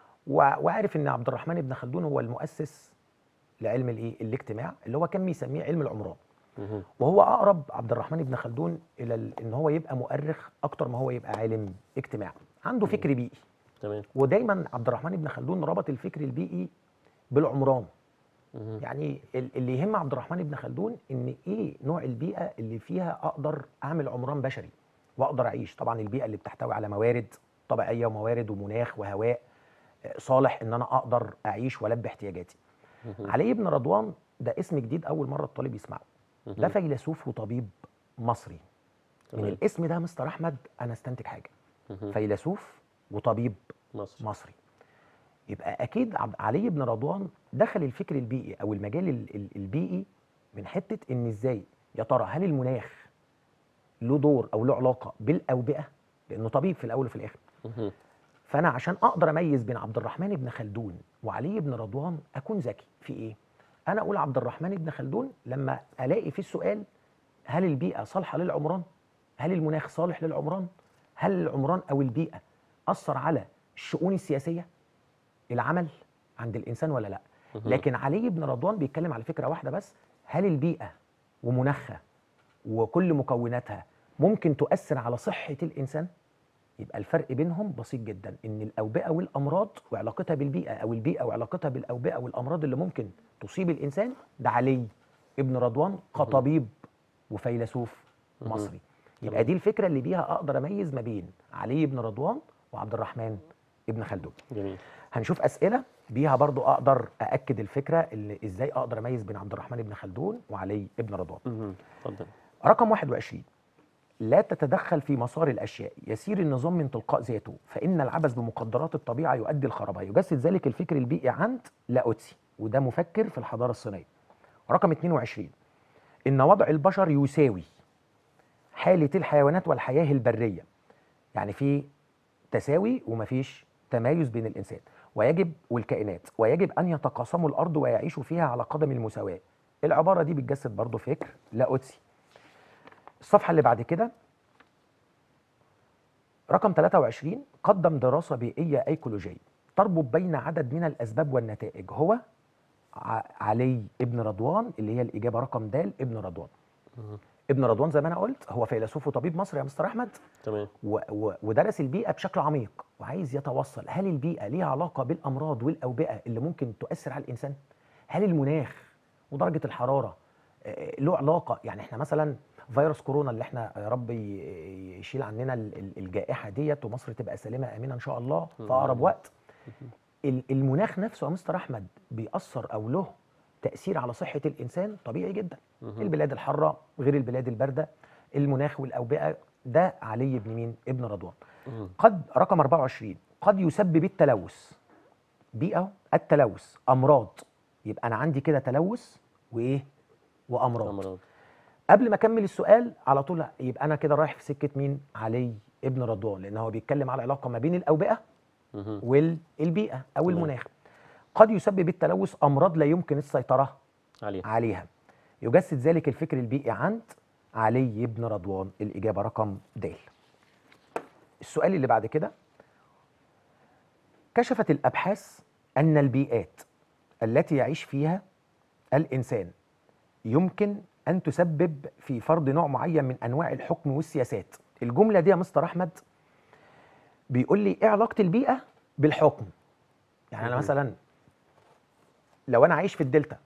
وعارف ان عبد الرحمن بن خلدون هو المؤسس لعلم الاجتماع اللي هو كان بيسميه علم العمران. مهم. وهو اقرب عبد الرحمن بن خلدون الى ان هو يبقى مؤرخ اكتر ما هو يبقى عالم اجتماع. عنده فكر بيئي، تمام. ودايما عبد الرحمن بن خلدون ربط الفكر البيئي بالعمران. مهم. يعني اللي يهم عبد الرحمن بن خلدون ان ايه نوع البيئه اللي فيها اقدر اعمل عمران بشري واقدر اعيش. طبعا البيئه اللي بتحتوي على موارد طبيعيه وموارد ومناخ وهواء صالح ان انا اقدر اعيش والبي احتياجاتي. مهم. علي بن رضوان ده اسم جديد اول مره الطالب يسمعه. ده مهم. فيلسوف وطبيب مصري. من تمام. الاسم ده مستر احمد انا استنتج حاجه، مهم. فيلسوف وطبيب مصر. مصري. يبقى اكيد علي بن رضوان دخل الفكر البيئي او المجال البيئي من حته ان ازاي يا ترى هل المناخ له دور او له علاقه بالاوبئه، لانه طبيب في الاول وفي الاخر. مهم. فانا عشان اقدر اميز بين عبد الرحمن بن خلدون وعلي بن رضوان اكون ذكي في ايه؟ انا اقول عبد الرحمن بن خلدون لما الاقي في السؤال هل البيئه صالحه للعمران؟ هل المناخ صالح للعمران؟ هل العمران او البيئه اثر على الشؤون السياسيه العمل عند الانسان ولا لا؟ مهم. لكن علي بن رضوان بيتكلم على فكره واحده بس، هل البيئه ومناخها وكل مكوناتها ممكن تؤثر على صحه الانسان؟ يبقى الفرق بينهم بسيط جدا، ان الاوبئه والامراض وعلاقتها بالبيئه او البيئه وعلاقتها بالاوبئه والامراض اللي ممكن تصيب الانسان ده علي ابن رضوان كطبيب وفيلسوف مهم. مصري. يبقى تمام. دي الفكره اللي بيها اقدر اميز ما بين علي بن رضوان وعبد الرحمن ابن خلدون. جميل. هنشوف اسئله بيها برضو اقدر ااكد الفكره اللي ازاي اقدر اميز بين عبد الرحمن بن خلدون وعلي ابن رضوان. مهم. اتفضل. رقم 21 لا تتدخل في مسار الاشياء، يسير النظام من تلقاء ذاته، فان العبث بمقدرات الطبيعه يؤدي لخرابها. يجسد ذلك الفكر البيئي عند لاوتسي، وده مفكر في الحضاره الصينيه. رقم 22 ان وضع البشر يساوي حاله الحيوانات والحياه البريه، يعني في تساوي ومفيش تمايز بين الانسان والكائنات، ويجب ان يتقاسموا الارض ويعيشوا فيها على قدم المساواه. العباره دي بتجسد برضه فكر لاوتسي. الصفحه اللي بعد كده رقم 23 قدم دراسه بيئيه ايكولوجيه. تربط بين عدد من الاسباب والنتائج هو علي ابن رضوان، اللي هي الاجابه رقم د، ابن رضوان. ابن رضوان زي ما انا قلت هو فيلسوف وطبيب مصري يا مستر احمد، تمام. ودرس البيئه بشكل عميق، وعايز يتوصل هل البيئه ليها علاقه بالامراض والاوبئه اللي ممكن تؤثر على الانسان؟ هل المناخ ودرجه الحراره له علاقه؟ يعني احنا مثلا فيروس كورونا اللي احنا يا رب يشيل عننا الجائحه ديت، ومصر تبقى سليمه امنه ان شاء الله في اقرب وقت. المناخ نفسه يا مستر احمد بيأثر او له تأثير على صحة الإنسان طبيعي جدا. البلاد الحارة غير البلاد الباردة، المناخ والأوبئة ده علي بن مين؟ ابن رضوان. قد رقم 24 قد يسبب التلوث، بيئة التلوث أمراض. يبقى أنا عندي كده تلوث وإيه؟ وأمراض. قبل ما أكمل السؤال على طول يبقى أنا كده رايح في سكة مين؟ علي ابن رضوان، لأن هو بيتكلم على علاقة ما بين الأوبئة والبيئة أو المناخ. قد يسبب التلوث أمراض لا يمكن السيطرة عليها. يجسد ذلك الفكر البيئي عند علي بن رضوان، الإجابة رقم د. السؤال اللي بعد كده، كشفت الأبحاث أن البيئات التي يعيش فيها الإنسان يمكن أن تسبب في فرض نوع معين من أنواع الحكم والسياسات. الجملة دي يا مستر أحمد بيقول لي إيه علاقة البيئة بالحكم؟ يعني أنا مثلا لو انا عايش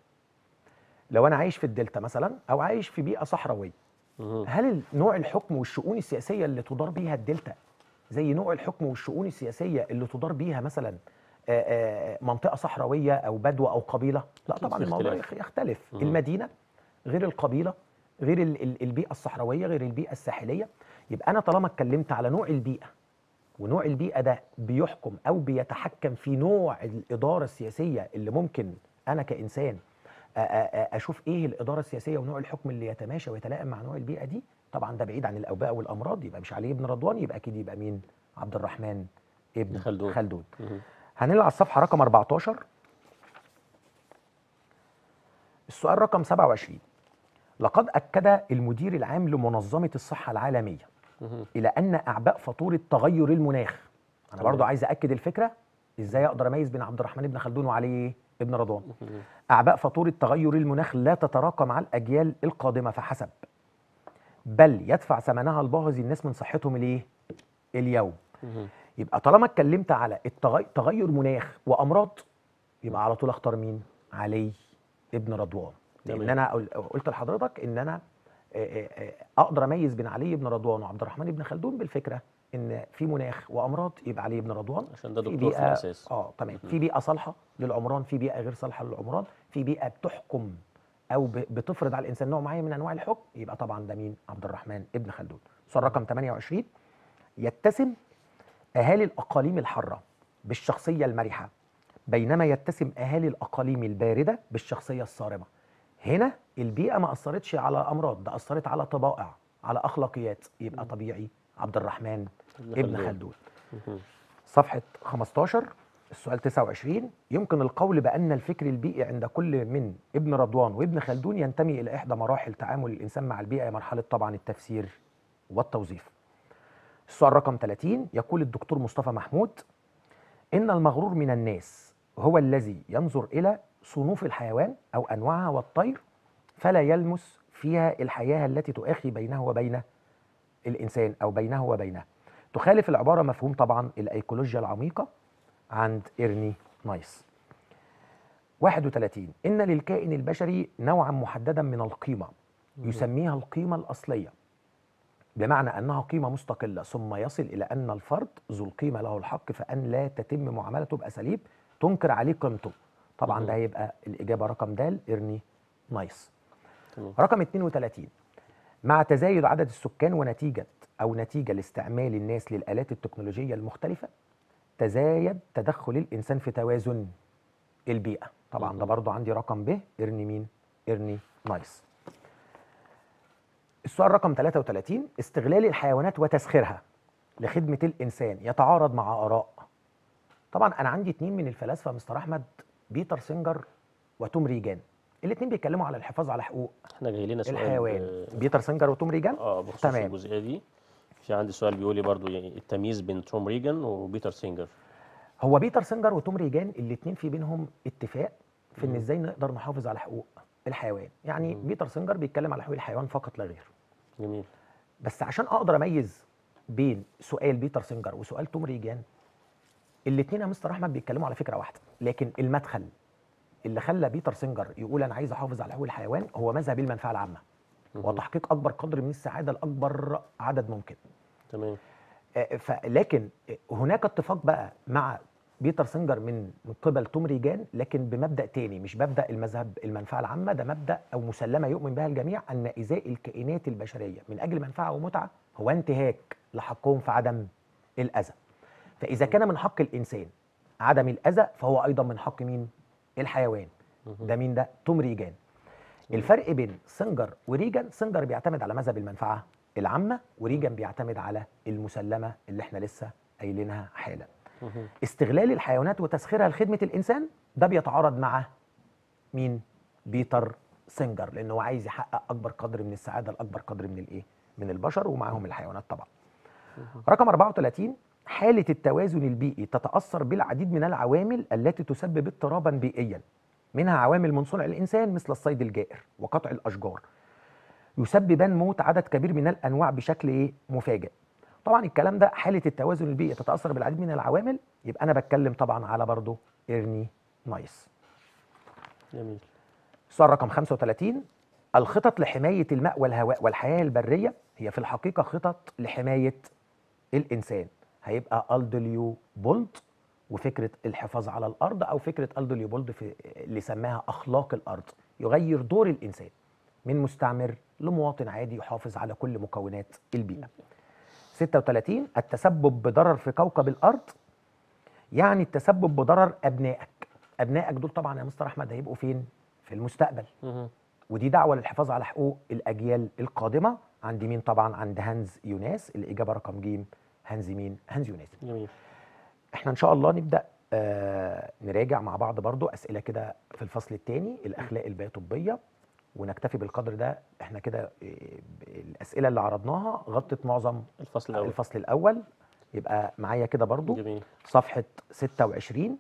في الدلتا مثلا، او عايش في بيئه صحراويه، هل نوع الحكم والشؤون السياسيه اللي تدار بيها الدلتا زي نوع الحكم والشؤون السياسيه اللي تدار بيها مثلا منطقه صحراويه او بدو او قبيله؟ لا طبعا الموضوع يختلف. المدينه غير القبيله، غير البيئه الصحراويه، غير البيئه الساحليه. يبقى انا طالما اتكلمت على نوع البيئه، ونوع البيئه ده بيحكم او بيتحكم في نوع الاداره السياسيه اللي ممكن انا كانسان اشوف ايه الاداره السياسيه ونوع الحكم اللي يتماشى ويتلائم مع نوع البيئه دي، طبعا ده بعيد عن الاوبئه والامراض. يبقى مش علي بن رضوان، يبقى اكيد يبقى مين؟ عبد الرحمن ابن خلدون. هننقل على الصفحه رقم 14. السؤال رقم 27. لقد اكد المدير العام لمنظمه الصحه العالميه الى ان اعباء فاتوره تغير المناخ، انا برضو عايز اكد الفكره ازاي اقدر اميز بين عبد الرحمن ابن خلدون وعلي ابن رضوان. اعباء فاتوره تغير المناخ لا تتراكم على الاجيال القادمه فحسب، بل يدفع ثمنها الباهظ الناس من صحتهم الايه؟ اليوم. يبقى طالما اتكلمت على تغير مناخ وامراض، يبقى على طول اختار مين؟ علي ابن رضوان. لان انا قلت لحضرتك ان انا اقدر اميز بين علي بن رضوان وعبد الرحمن بن خلدون بالفكره ان في مناخ وامراض يبقى علي بن رضوان، عشان ده دكتور في الاساس. تمام. في بيئه صالحه للعمران، في بيئه غير صالحه للعمران، في بيئه بتحكم او بتفرض على الانسان نوع معين من انواع الحكم، يبقى طبعا ده مين؟ عبد الرحمن ابن خلدون. سؤال رقم 28. يتسم اهالي الاقاليم الحاره بالشخصيه المرحه، بينما يتسم اهالي الاقاليم البارده بالشخصيه الصارمه. هنا البيئه ما اثرتش على امراض، ده اثرت على طبائع، على اخلاقيات، يبقى طبيعي عبد الرحمن ابن خلدون. صفحه 15. السؤال 29. يمكن القول بان الفكر البيئي عند كل من ابن رضوان وابن خلدون ينتمي الى احدى مراحل تعامل الانسان مع البيئه، مرحله طبعا التفسير والتوظيف. السؤال رقم 30. يقول الدكتور مصطفى محمود ان المغرور من الناس هو الذي ينظر الى صنوف الحيوان أو أنواعها والطير فلا يلمس فيها الحياة التي تؤخي بينه وبين الإنسان أو بينه وبينه. تخالف العبارة مفهوم طبعا الأيكولوجيا العميقة عند إرني نايس. 31. إن للكائن البشري نوعا محددا من القيمة يسميها القيمة الأصلية، بمعنى أنها قيمة مستقلة، ثم يصل إلى أن الفرد ذو القيمة له الحق فأن لا تتم معاملته بأساليب تنكر عليه قيمته. طبعا ده هيبقى الإجابة رقم د، إرني نايس. رقم 32. مع تزايد عدد السكان نتيجة لاستعمال الناس للآلات التكنولوجية المختلفة، تزايد تدخل الإنسان في توازن البيئة. طبعا ده برضو عندي رقم ب، إرني مين؟ إرني نايس. السؤال رقم 33. استغلال الحيوانات وتسخيرها لخدمة الإنسان يتعارض مع آراء. طبعا أنا عندي 2 من الفلاسفة مستر أحمد، بيتر سينجر وتوم ريجان. الاثنين بيتكلموا على الحفاظ على حقوق احنا جاي لنا سؤال الحيوان. بيتر سينجر وتوم ريجان بخصوص الجزئيه دي. في عندي سؤال بيقول لي برضو يعني التمييز بين توم ريجان وبيتر سينجر. هو بيتر سينجر وتوم ريجان الاثنين في بينهم اتفاق في ان مم. ازاي نقدر نحافظ على حقوق الحيوان. يعني بيتر سينجر بيتكلم على حقوق الحيوان فقط لا غير. جميل. بس عشان اقدر اميز بين سؤال بيتر سينجر وسؤال توم ريجان، الاثنين يا مستر احمد بيتكلموا على فكره واحده، لكن المدخل اللي خلى بيتر سينجر يقول انا عايز احافظ على حقوق الحيوان هو مذهب المنفعه العامه وتحقيق اكبر قدر من السعاده لاكبر عدد ممكن. تمام. لكن هناك اتفاق بقى مع بيتر سينجر من قبل توم ريجان، لكن بمبدا تاني، مش مبدا المذهب المنفعه العامه، ده مبدا او مسلمه يؤمن بها الجميع ان ازاء الكائنات البشريه من اجل منفعه ومتعه هو انتهاك لحقهم في عدم الاذى. فاذا كان من حق الانسان عدم الاذى فهو ايضا من حق مين؟ الحيوان. ده مين ده؟ توم ريجان. الفرق بين سينجر وريجان، سينجر بيعتمد على مذهب المنفعه العامه، وريجان بيعتمد على المسلمه اللي احنا لسه قايلينها حالا. استغلال الحيوانات وتسخيرها لخدمه الانسان ده بيتعارض مع مين؟ بيتر سينجر، لانه هو عايز يحقق اكبر قدر من السعاده لاكبر قدر من الايه؟ من البشر ومعاهم الحيوانات طبعا. رقم 34، حاله التوازن البيئي تتاثر بالعديد من العوامل التي تسبب اضطرابا بيئيا، منها عوامل من صنع الانسان مثل الصيد الجائر وقطع الاشجار، يسببان موت عدد كبير من الانواع بشكل ايه؟ مفاجئ. طبعا الكلام ده حاله التوازن البيئي تتاثر بالعديد من العوامل، يبقى انا بتكلم طبعا على برضه ايرني نايس. جميل. السؤال رقم 35، الخطط لحمايه الماء والهواء والحياه البريه هي في الحقيقه خطط لحمايه الانسان. هيبقى الدو بولد وفكره الحفاظ على الارض، او فكره الدو بولد في اللي سماها اخلاق الارض، يغير دور الانسان من مستعمر لمواطن عادي يحافظ على كل مكونات البيئه. 36، التسبب بضرر في كوكب الارض يعني التسبب بضرر ابنائك. ابنائك دول طبعا يا مستر احمد هيبقوا فين؟ في المستقبل. ودي دعوه للحفاظ على حقوق الاجيال القادمه. عند مين طبعا؟ عند هانز يوناس. الاجابه رقم ج، هانز مين؟ هانز يوناس. جميل. احنا ان شاء الله نبدا نراجع مع بعض برضو اسئله كده في الفصل الثاني الاخلاق البيطبيه، ونكتفي بالقدر ده. احنا كده الاسئله اللي عرضناها غطت معظم الفصل الاول. يبقى معايا كده برضو. جميل. صفحه 26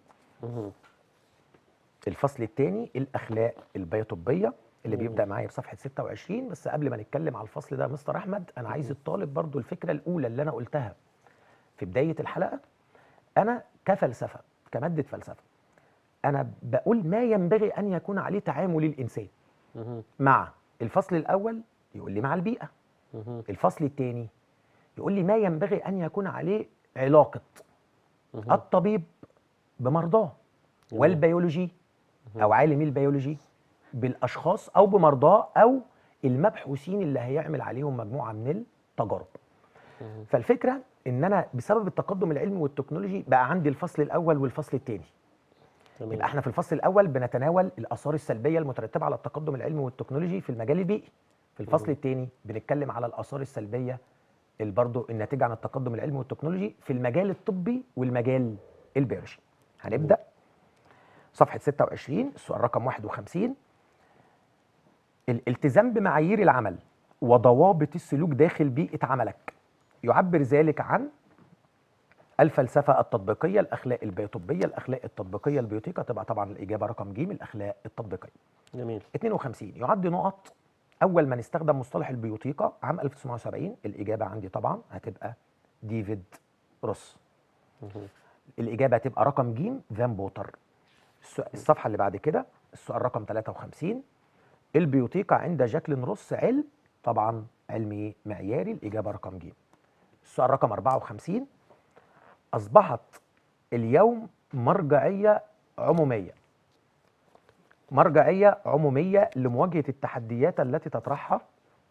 الفصل الثاني الاخلاق البيطبيه اللي بيبدا معايا بصفحه 26. بس قبل ما نتكلم على الفصل ده مستر احمد، انا عايز الطالب برضو الفكره الاولى اللي انا قلتها في بدايه الحلقه. انا كفلسفه، كماده فلسفه، انا بقول ما ينبغي ان يكون عليه تعامل الانسان مع الفصل الاول يقول لي مع البيئه، الفصل الثاني يقول لي ما ينبغي ان يكون عليه علاقه الطبيب بمرضاه، والبيولوجي او عالم البيولوجي بالاشخاص او بمرضاه او المبحوثين اللي هيعمل عليهم مجموعه من التجارب. فالفكره ان انا بسبب التقدم العلمي والتكنولوجي بقى عندي الفصل الاول والفصل الثاني. يبقى احنا في الفصل الاول بنتناول الاثار السلبيه المترتبه على التقدم العلمي والتكنولوجي في المجال البيئي. في الفصل الثاني بنتكلم على الاثار السلبيه اللي برضه الناتجه عن التقدم العلمي والتكنولوجي في المجال الطبي والمجال البيولوجي. هنبدا صفحه 26 السؤال رقم 51. الالتزام بمعايير العمل وضوابط السلوك داخل بيئه عملك يعبر ذلك عن الفلسفه التطبيقيه، الاخلاق البيطبيه، الاخلاق التطبيقيه البيوتيكا. تبقى طبعا الاجابه رقم ج الاخلاق التطبيقيه. جميل. 52 يعد نقط اول من استخدم مصطلح البيوتيكا عام 1970. الاجابه عندي طبعا هتبقى ديفيد روس. الاجابه هتبقى رقم ج فان بوتر. الصفحه اللي بعد كده السؤال رقم 53. البيوتيكا عند جاكلين روس علم، طبعا علم ايه؟ معياري. الاجابه رقم ج. السؤال رقم 54. اصبحت اليوم مرجعيه عموميه، مرجعيه عموميه لمواجهه التحديات التي تطرحها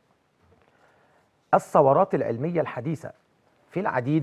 الثورات العلميه الحديثه في العديد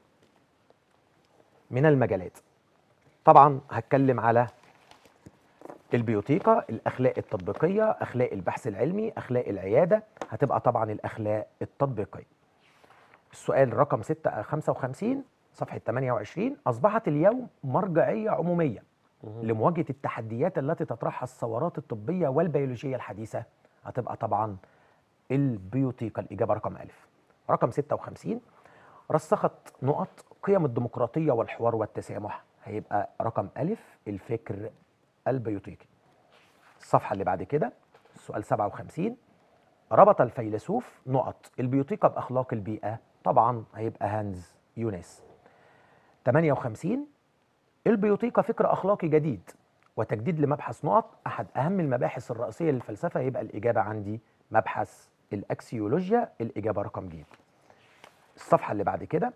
من المجالات. طبعا هتكلم على البيوتيكا، الاخلاق التطبيقيه، اخلاق البحث العلمي، اخلاق العياده. هتبقى طبعا الاخلاق التطبيقيه. السؤال رقم 55 صفحه 28. اصبحت اليوم مرجعيه عموميه لمواجهه التحديات التي تطرحها الثورات الطبيه والبيولوجيه الحديثه. هتبقى طبعا البيوتيكا. الاجابه رقم الف. رقم 56. رسخت نقط قيم الديمقراطيه والحوار والتسامح هيبقى رقم ألف الفكر البيوتيقي. الصفحة اللي بعد كده السؤال 57. ربط الفيلسوف نقط البيوتيقة بأخلاق البيئة، طبعا هيبقى هانز يوناس. 58. البيوتيقة فكر أخلاقي جديد وتجديد لمبحث نقط أحد أهم المباحث الرئيسية للفلسفة، يبقى الإجابة عندي مبحث الأكسيولوجيا، الإجابة رقم ج. الصفحة اللي بعد كده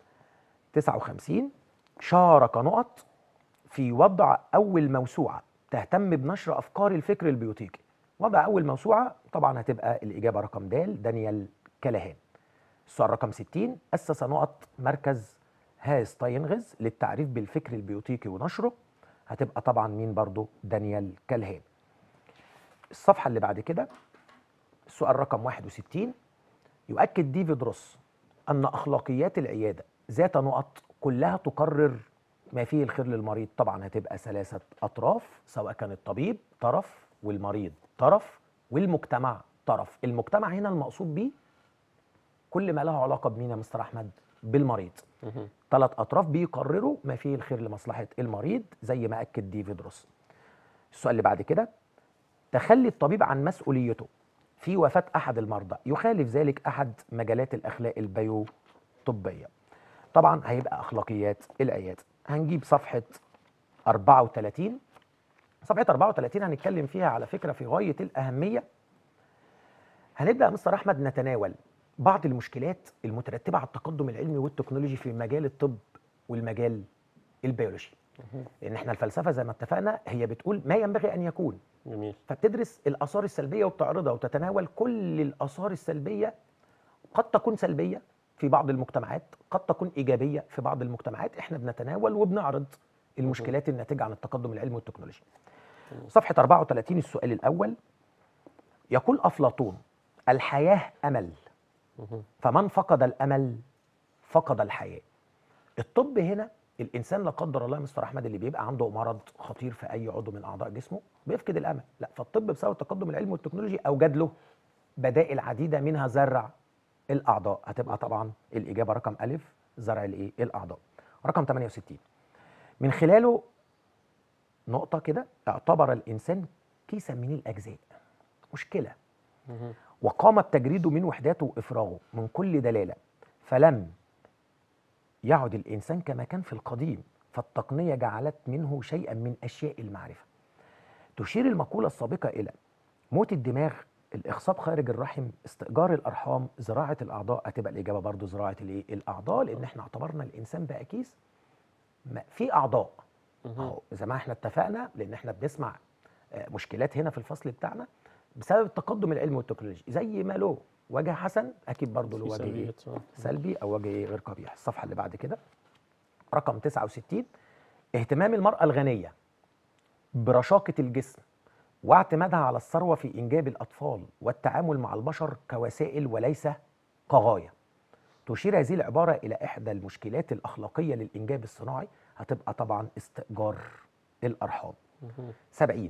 59. شارك نقط في وضع أول موسوعة تهتم بنشر أفكار الفكر البيوتيقي. وضع أول موسوعة طبعا هتبقى الإجابة رقم د، دانيال كالهان. السؤال رقم 60. أسس نقط مركز هاستاينغز للتعريف بالفكر البيوتيقي ونشره، هتبقى طبعا مين برضو؟ دانيال كالهان. الصفحة اللي بعد كده السؤال رقم 61. يؤكد ديفيد روس أن أخلاقيات العيادة ذات نقط كلها تقرر ما فيه الخير للمريض، طبعا هتبقى ثلاثة أطراف، سواء كان الطبيب طرف والمريض طرف والمجتمع طرف. المجتمع هنا المقصود بيه كل ما له علاقة بمين يا مستر أحمد؟ بالمريض. ثلاث أطراف بيقرروا ما فيه الخير لمصلحة المريض زي ما أكد ديفيد روس. السؤال اللي بعد كده. تخلي الطبيب عن مسؤوليته في وفاة أحد المرضى يخالف ذلك أحد مجالات الأخلاق البيوطبية، طبعا هيبقى أخلاقيات العيادة. هنجيب صفحة 34. صفحة 34 هنتكلم فيها على فكرة في غاية الأهمية. هنبدأ مستر أحمد نتناول بعض المشكلات المترتبة على التقدم العلمي والتكنولوجي في مجال الطب والمجال البيولوجي. لأن احنا الفلسفة زي ما اتفقنا هي بتقول ما ينبغي أن يكون. جميل. فبتدرس الآثار السلبية وبتعرضها وتتناول كل الآثار السلبية، قد تكون سلبية في بعض المجتمعات، قد تكون إيجابية في بعض المجتمعات. احنا بنتناول وبنعرض المشكلات الناتجة عن التقدم العلمي والتكنولوجي. صفحة 34 السؤال الأول. يقول أفلاطون: الحياة أمل، فمن فقد الأمل فقد الحياة. الطب هنا الإنسان لا قدر الله يا مستر أحمد اللي بيبقى عنده مرض خطير في أي عضو من أعضاء جسمه بيفقد الأمل، لا، فالطب بسبب التقدم العلمي والتكنولوجي أوجد له بدائل عديدة منها زرع الأعضاء. هتبقى طبعا الإجابة رقم ألف زرع الإيه؟ الأعضاء. رقم 68. من خلاله نقطة كده اعتبر الإنسان كيسا من الأجزاء مشكلة، وقام بتجريده من وحداته وإفراغه من كل دلالة، فلم يعد الإنسان كما كان في القديم، فالتقنية جعلت منه شيئا من أشياء المعرفة. تشير المقولة السابقة إلى موت الدماغ، الإخصاب خارج الرحم، استئجار الأرحام، زراعة الأعضاء. هتبقى الإجابة برضو زراعة الأعضاء، لأن احنا اعتبرنا الإنسان بقى كيس في أعضاء. أهو زي ما احنا اتفقنا، لأن احنا بنسمع مشكلات هنا في الفصل بتاعنا بسبب التقدم العلمي والتكنولوجي، زي ما له وجه حسن أكيد برضو له وجه سلبي أو وجه غير قبيح. الصفحة اللي بعد كده رقم 69. اهتمام المرأة الغنية برشاقة الجسم واعتمادها على الثروة في إنجاب الأطفال والتعامل مع البشر كوسائل وليس كغاية. تشير هذه العبارة إلى إحدى المشكلات الأخلاقية للإنجاب الصناعي، هتبقى طبعا استئجار الأرحام. 70.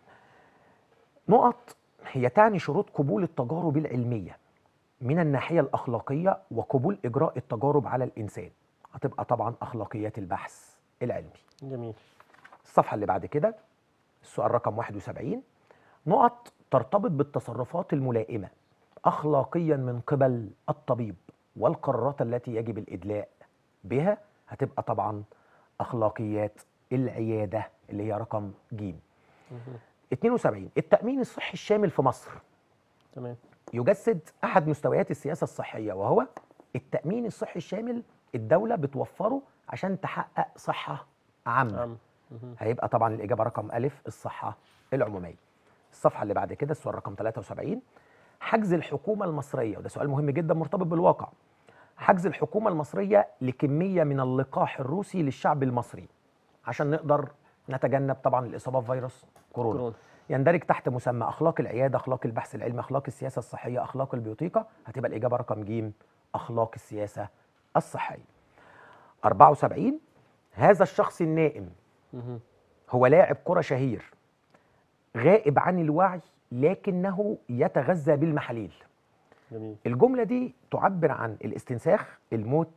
نقط هي تعني شروط قبول التجارب العلمية من الناحية الأخلاقية وقبول إجراء التجارب على الإنسان، هتبقى طبعا أخلاقيات البحث العلمي. جميل. الصفحة اللي بعد كده السؤال رقم 71. نقط ترتبط بالتصرفات الملائمة أخلاقيا من قبل الطبيب والقرارات التي يجب الإدلاء بها، هتبقى طبعا أخلاقيات العيادة اللي هي رقم ج. 72. التأمين الصحي الشامل في مصر تمام يجسد أحد مستويات السياسة الصحية، وهو التأمين الصحي الشامل الدولة بتوفره عشان تحقق صحة عامة. هيبقى طبعا الإجابة رقم ألف الصحة العمومية. الصفحة اللي بعد كده السؤال رقم 73. حجز الحكومة المصرية، وده سؤال مهم جدا مرتبط بالواقع، حجز الحكومة المصرية لكمية من اللقاح الروسي للشعب المصري عشان نقدر نتجنب طبعا الإصابة بفيروس كورونا. يندرج تحت مسمى أخلاق العيادة، أخلاق البحث العلمي، أخلاق السياسة الصحية، أخلاق البيوتيقة. هتبقى الإجابة رقم ج أخلاق السياسة الصحية. 74. هذا الشخص النائم هو لاعب كرة شهير غائب عن الوعي لكنه يتغذى بالمحاليل. جميل. الجملة دي تعبر عن الاستنساخ، الموت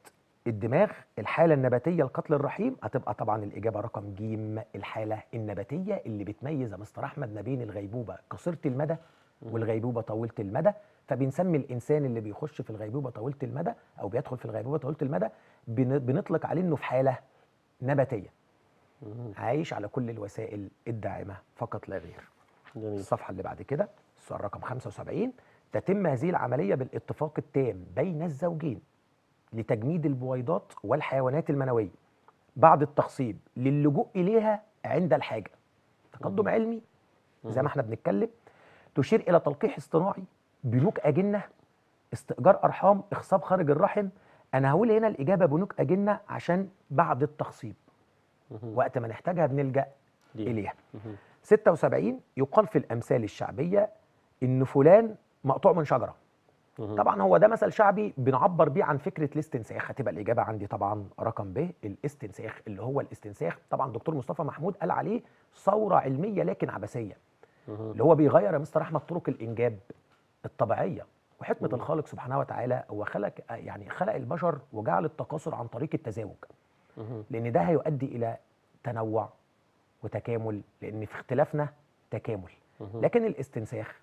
الدماغ، الحالة النباتية لقتل الرحيم، هتبقى طبعا الإجابة رقم ج، الحالة النباتية اللي بتميز يا مستر أحمد ما بين الغيبوبة قصيرة المدى والغيبوبة طويلة المدى. فبنسمي الإنسان اللي بيخش في الغيبوبة طويلة المدى أو بيدخل في الغيبوبة طويلة المدى بنطلق عليه إنه في حالة نباتية، عايش على كل الوسائل الداعمة فقط لا غير. جميل. الصفحة اللي بعد كده السؤال رقم 75. تتم هذه العملية بالاتفاق التام بين الزوجين لتجميد البويضات والحيوانات المنوية بعد التخصيب للجوء إليها عند الحاجة. تقدم علمي زي ما احنا بنتكلم، تشير إلى تلقيح اصطناعي، بنوك أجنة، استئجار أرحام، إخصاب خارج الرحم. أنا هقول هنا الإجابة بنوك أجنة عشان بعد التخصيب وقت ما نحتاجها بنلجأ إليها. 76. يقال في الأمثال الشعبية إن فلان مقطوع من شجرة. طبعا هو ده مثل شعبي بنعبر بيه عن فكرة الاستنساخ. هتبقى الإجابة عندي طبعا رقم ب، الاستنساخ. اللي هو الاستنساخ طبعا دكتور مصطفى محمود قال عليه ثورة علمية لكن عبثية، اللي هو بيغير يا مستر أحمد طرق الإنجاب الطبيعية. وحكمة الخالق سبحانه وتعالى هو خلق البشر وجعل التكاثر عن طريق التزاوج، لأن ده هيؤدي إلى تنوع وتكامل، لأن في اختلافنا تكامل. لكن الاستنساخ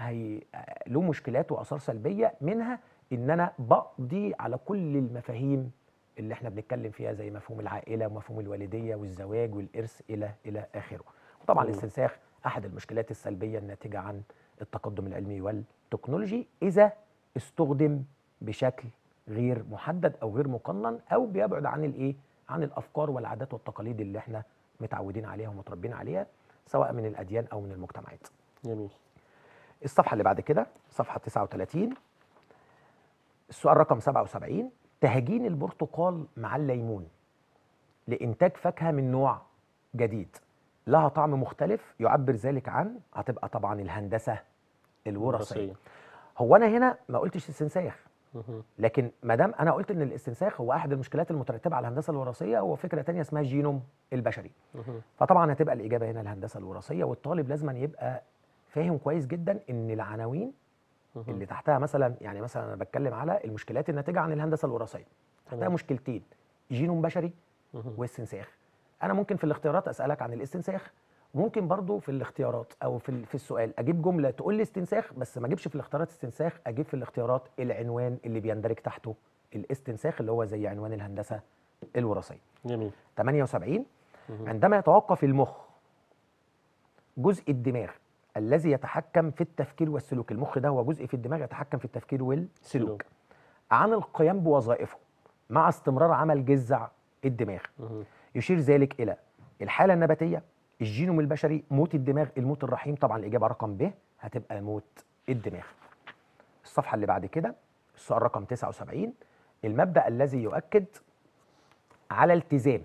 له مشكلات وآثار سلبية، منها إن أنا بقضي على كل المفاهيم اللي احنا بنتكلم فيها زي مفهوم العائلة ومفهوم الوالدية والزواج والإرث إلى آخره. وطبعا الاستنساخ أحد المشكلات السلبية الناتجة عن التقدم العلمي والتكنولوجي إذا استخدم بشكل غير محدد أو غير مقنن، أو بيبعد عن الأفكار والعادات والتقاليد اللي احنا متعودين عليها ومتربين عليها سواء من الأديان أو من المجتمعات. جميل. الصفحة اللي بعد كده صفحة 39. السؤال رقم 77. تهجين البرتقال مع الليمون لإنتاج فاكهة من نوع جديد لها طعم مختلف يعبر ذلك عن، هتبقى طبعا الهندسة الوراثية. هو أنا هنا ما قلتش استنساخ، لكن ما دام أنا قلت إن الاستنساخ هو أحد المشكلات المترتبة على الهندسة الوراثية، هو فكرة تانية اسمها الجينوم البشري. فطبعا هتبقى الإجابة هنا الهندسة الوراثية. والطالب لازم يبقى فاهم كويس جدا ان العناوين اللي تحتها مثلا، يعني مثلا انا بتكلم على المشكلات الناتجه عن الهندسه الوراثيه، تحتها مشكلتين: جينوم بشري واستنساخ. انا ممكن في الاختيارات اسالك عن الاستنساخ، وممكن برضو في الاختيارات او في السؤال اجيب جمله تقول لي استنساخ بس ما اجيبش في الاختيارات استنساخ، اجيب في الاختيارات العنوان اللي بيندرج تحته الاستنساخ اللي هو زي عنوان الهندسه الوراثيه. جميل. 78. عندما يتوقف المخ، جزء الدماغ الذي يتحكم في التفكير والسلوك، المخ ده هو جزء في الدماغ يتحكم في التفكير والسلوك، عن القيام بوظائفه مع استمرار عمل جذع الدماغ، يشير ذلك إلى الحالة النباتية، الجينوم البشري، موت الدماغ، الموت الرحيم. طبعا الإجابة رقم ب هتبقى موت الدماغ. الصفحة اللي بعد كده السؤال رقم 79. المبدأ الذي يؤكد على التزام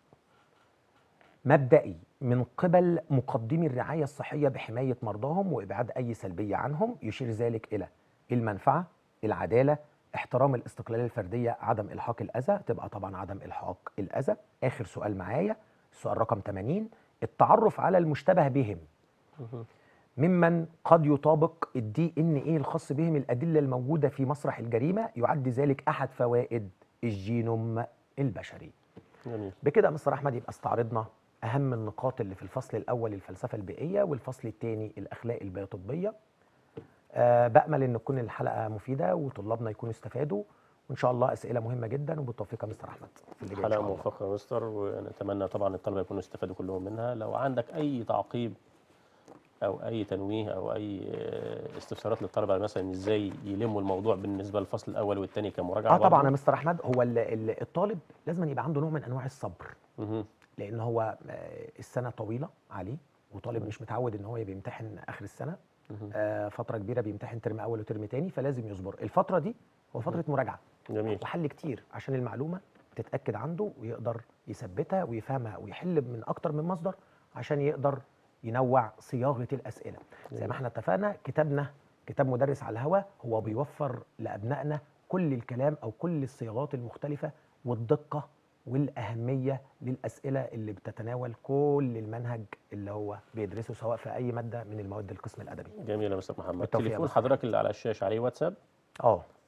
مبدئي من قبل مقدمي الرعاية الصحية بحماية مرضاهم وإبعاد أي سلبية عنهم، يشير ذلك إلى المنفعة، العدالة، احترام الاستقلالية الفردية، عدم إلحاق الأذى. تبقى طبعا عدم إلحاق الأذى. آخر سؤال معايا السؤال رقم 80. التعرف على المشتبه بهم ممن قد يطابق الDNA الخاص بهم الأدلة الموجودة في مسرح الجريمة، يعد ذلك أحد فوائد الجينوم البشري. جميل. بكده يا مستر أحمد يبقى استعرضنا أهم النقاط اللي في الفصل الأول الفلسفة البيئية والفصل الثاني الأخلاق البيوطبية. بأمل أن تكون الحلقة مفيدة وطلابنا يكونوا استفادوا، وإن شاء الله أسئلة مهمة جدا، وبالتوفيق يا مستر أحمد في اللي جاي إن شاء حلقة الله. موفقة يا مستر، ونتمنى طبعا الطلبة يكونوا استفادوا كلهم منها. لو عندك أي تعقيب أو أي تنويه أو أي استفسارات للطلبة مثلا إزاي يلموا الموضوع بالنسبة للفصل الأول والثاني كمراجعة طبعا يا مستر أحمد، هو الطالب لازم يبقى عنده نوع من أنواع الصبر، لأن هو السنة طويلة عليه، وطالب مش متعود إن هو بيمتحن آخر السنة، فترة كبيرة بيمتحن ترم أول وترم تاني، فلازم يصبر. الفترة دي هو فترة مراجعة. جميل. وحل كتير عشان المعلومة تتأكد عنده ويقدر يثبتها ويفهمها ويحل من أكتر من مصدر عشان يقدر ينوع صياغة الأسئلة. زي ما احنا اتفقنا، كتاب مدرس على الهوا هو بيوفر لأبنائنا كل الكلام أو كل الصياغات المختلفة والدقة والأهمية للأسئلة اللي بتتناول كل المنهج اللي هو بيدرسه سواء في أي مادة من المواد القسم الأدبي. جميل يا مستر محمد. بالتوفيق يا تليفون مستر حضرتك اللي على الشاشة عليه واتساب؟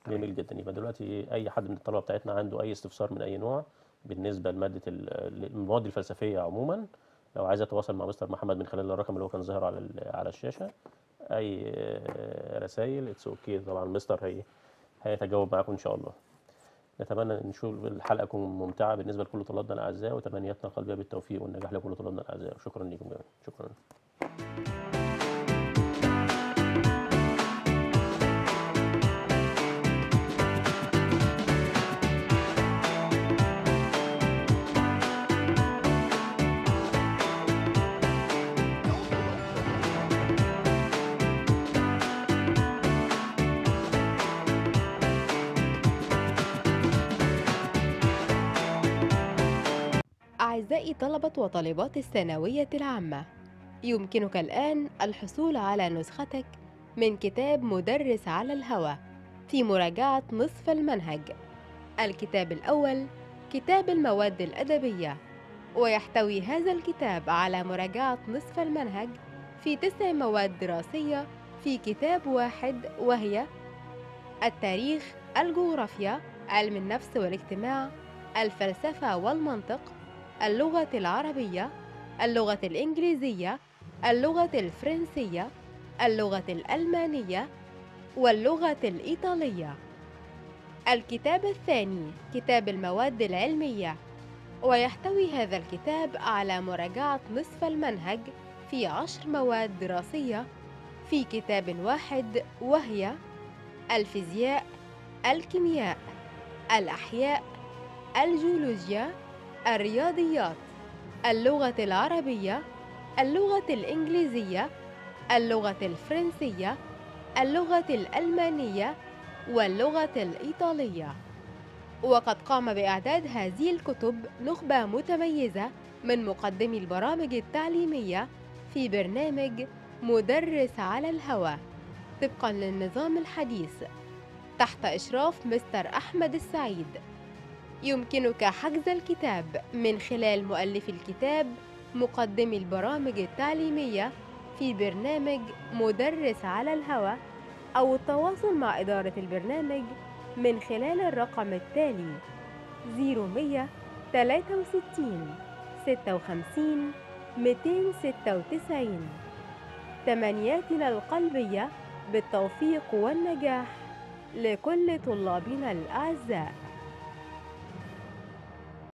جميل جدا. يبقى دلوقتي اي حد من الطلبه بتاعتنا عنده اي استفسار من اي نوع بالنسبه لماده المواد الفلسفيه عموما، لو عايز يتواصل مع مستر محمد من خلال الرقم اللي هو كان ظاهر على الشاشه، اي رسائل اتس اوكي. طبعا مستر هيتجاوب معاكم ان شاء الله. نتمنى ان نشوف الحلقه تكون ممتعه بالنسبه لكل طلابنا الاعزاء، وتمنياتنا القلبيه بالتوفيق والنجاح لكل طلابنا الاعزاء. شكرا لكم جميعا. شكرا. أعزائي طلبة وطالبات الثانوية العامة، يمكنك الآن الحصول على نسختك من كتاب مدرس على الهوى في مراجعة نصف المنهج. الكتاب الأول كتاب المواد الأدبية، ويحتوي هذا الكتاب على مراجعة نصف المنهج في 9 مواد دراسية في كتاب واحد، وهي التاريخ، الجغرافيا، علم النفس والاجتماع، الفلسفة والمنطق، اللغة العربية، اللغة الإنجليزية، اللغة الفرنسية، اللغة الألمانية، واللغة الإيطالية. الكتاب الثاني كتاب المواد العلمية، ويحتوي هذا الكتاب على مراجعة نصف المنهج في 10 مواد دراسية في كتاب واحد، وهي الفيزياء، الكيمياء، الأحياء، الجيولوجيا، الرياضيات، اللغة العربية، اللغة الإنجليزية، اللغة الفرنسية، اللغة الألمانية، واللغة الإيطالية. وقد قام بإعداد هذه الكتب نخبة متميزة من مقدمي البرامج التعليمية في برنامج مدرس على الهوى طبقاً للنظام الحديث تحت إشراف مستر أحمد السعيد. يمكنك حجز الكتاب من خلال مؤلف الكتاب مقدمي البرامج التعليمية في برنامج مدرس على الهوى، أو التواصل مع إدارة البرنامج من خلال الرقم التالي 0163 56 296. تمنياتنا القلبية بالتوفيق والنجاح لكل طلابنا الأعزاء.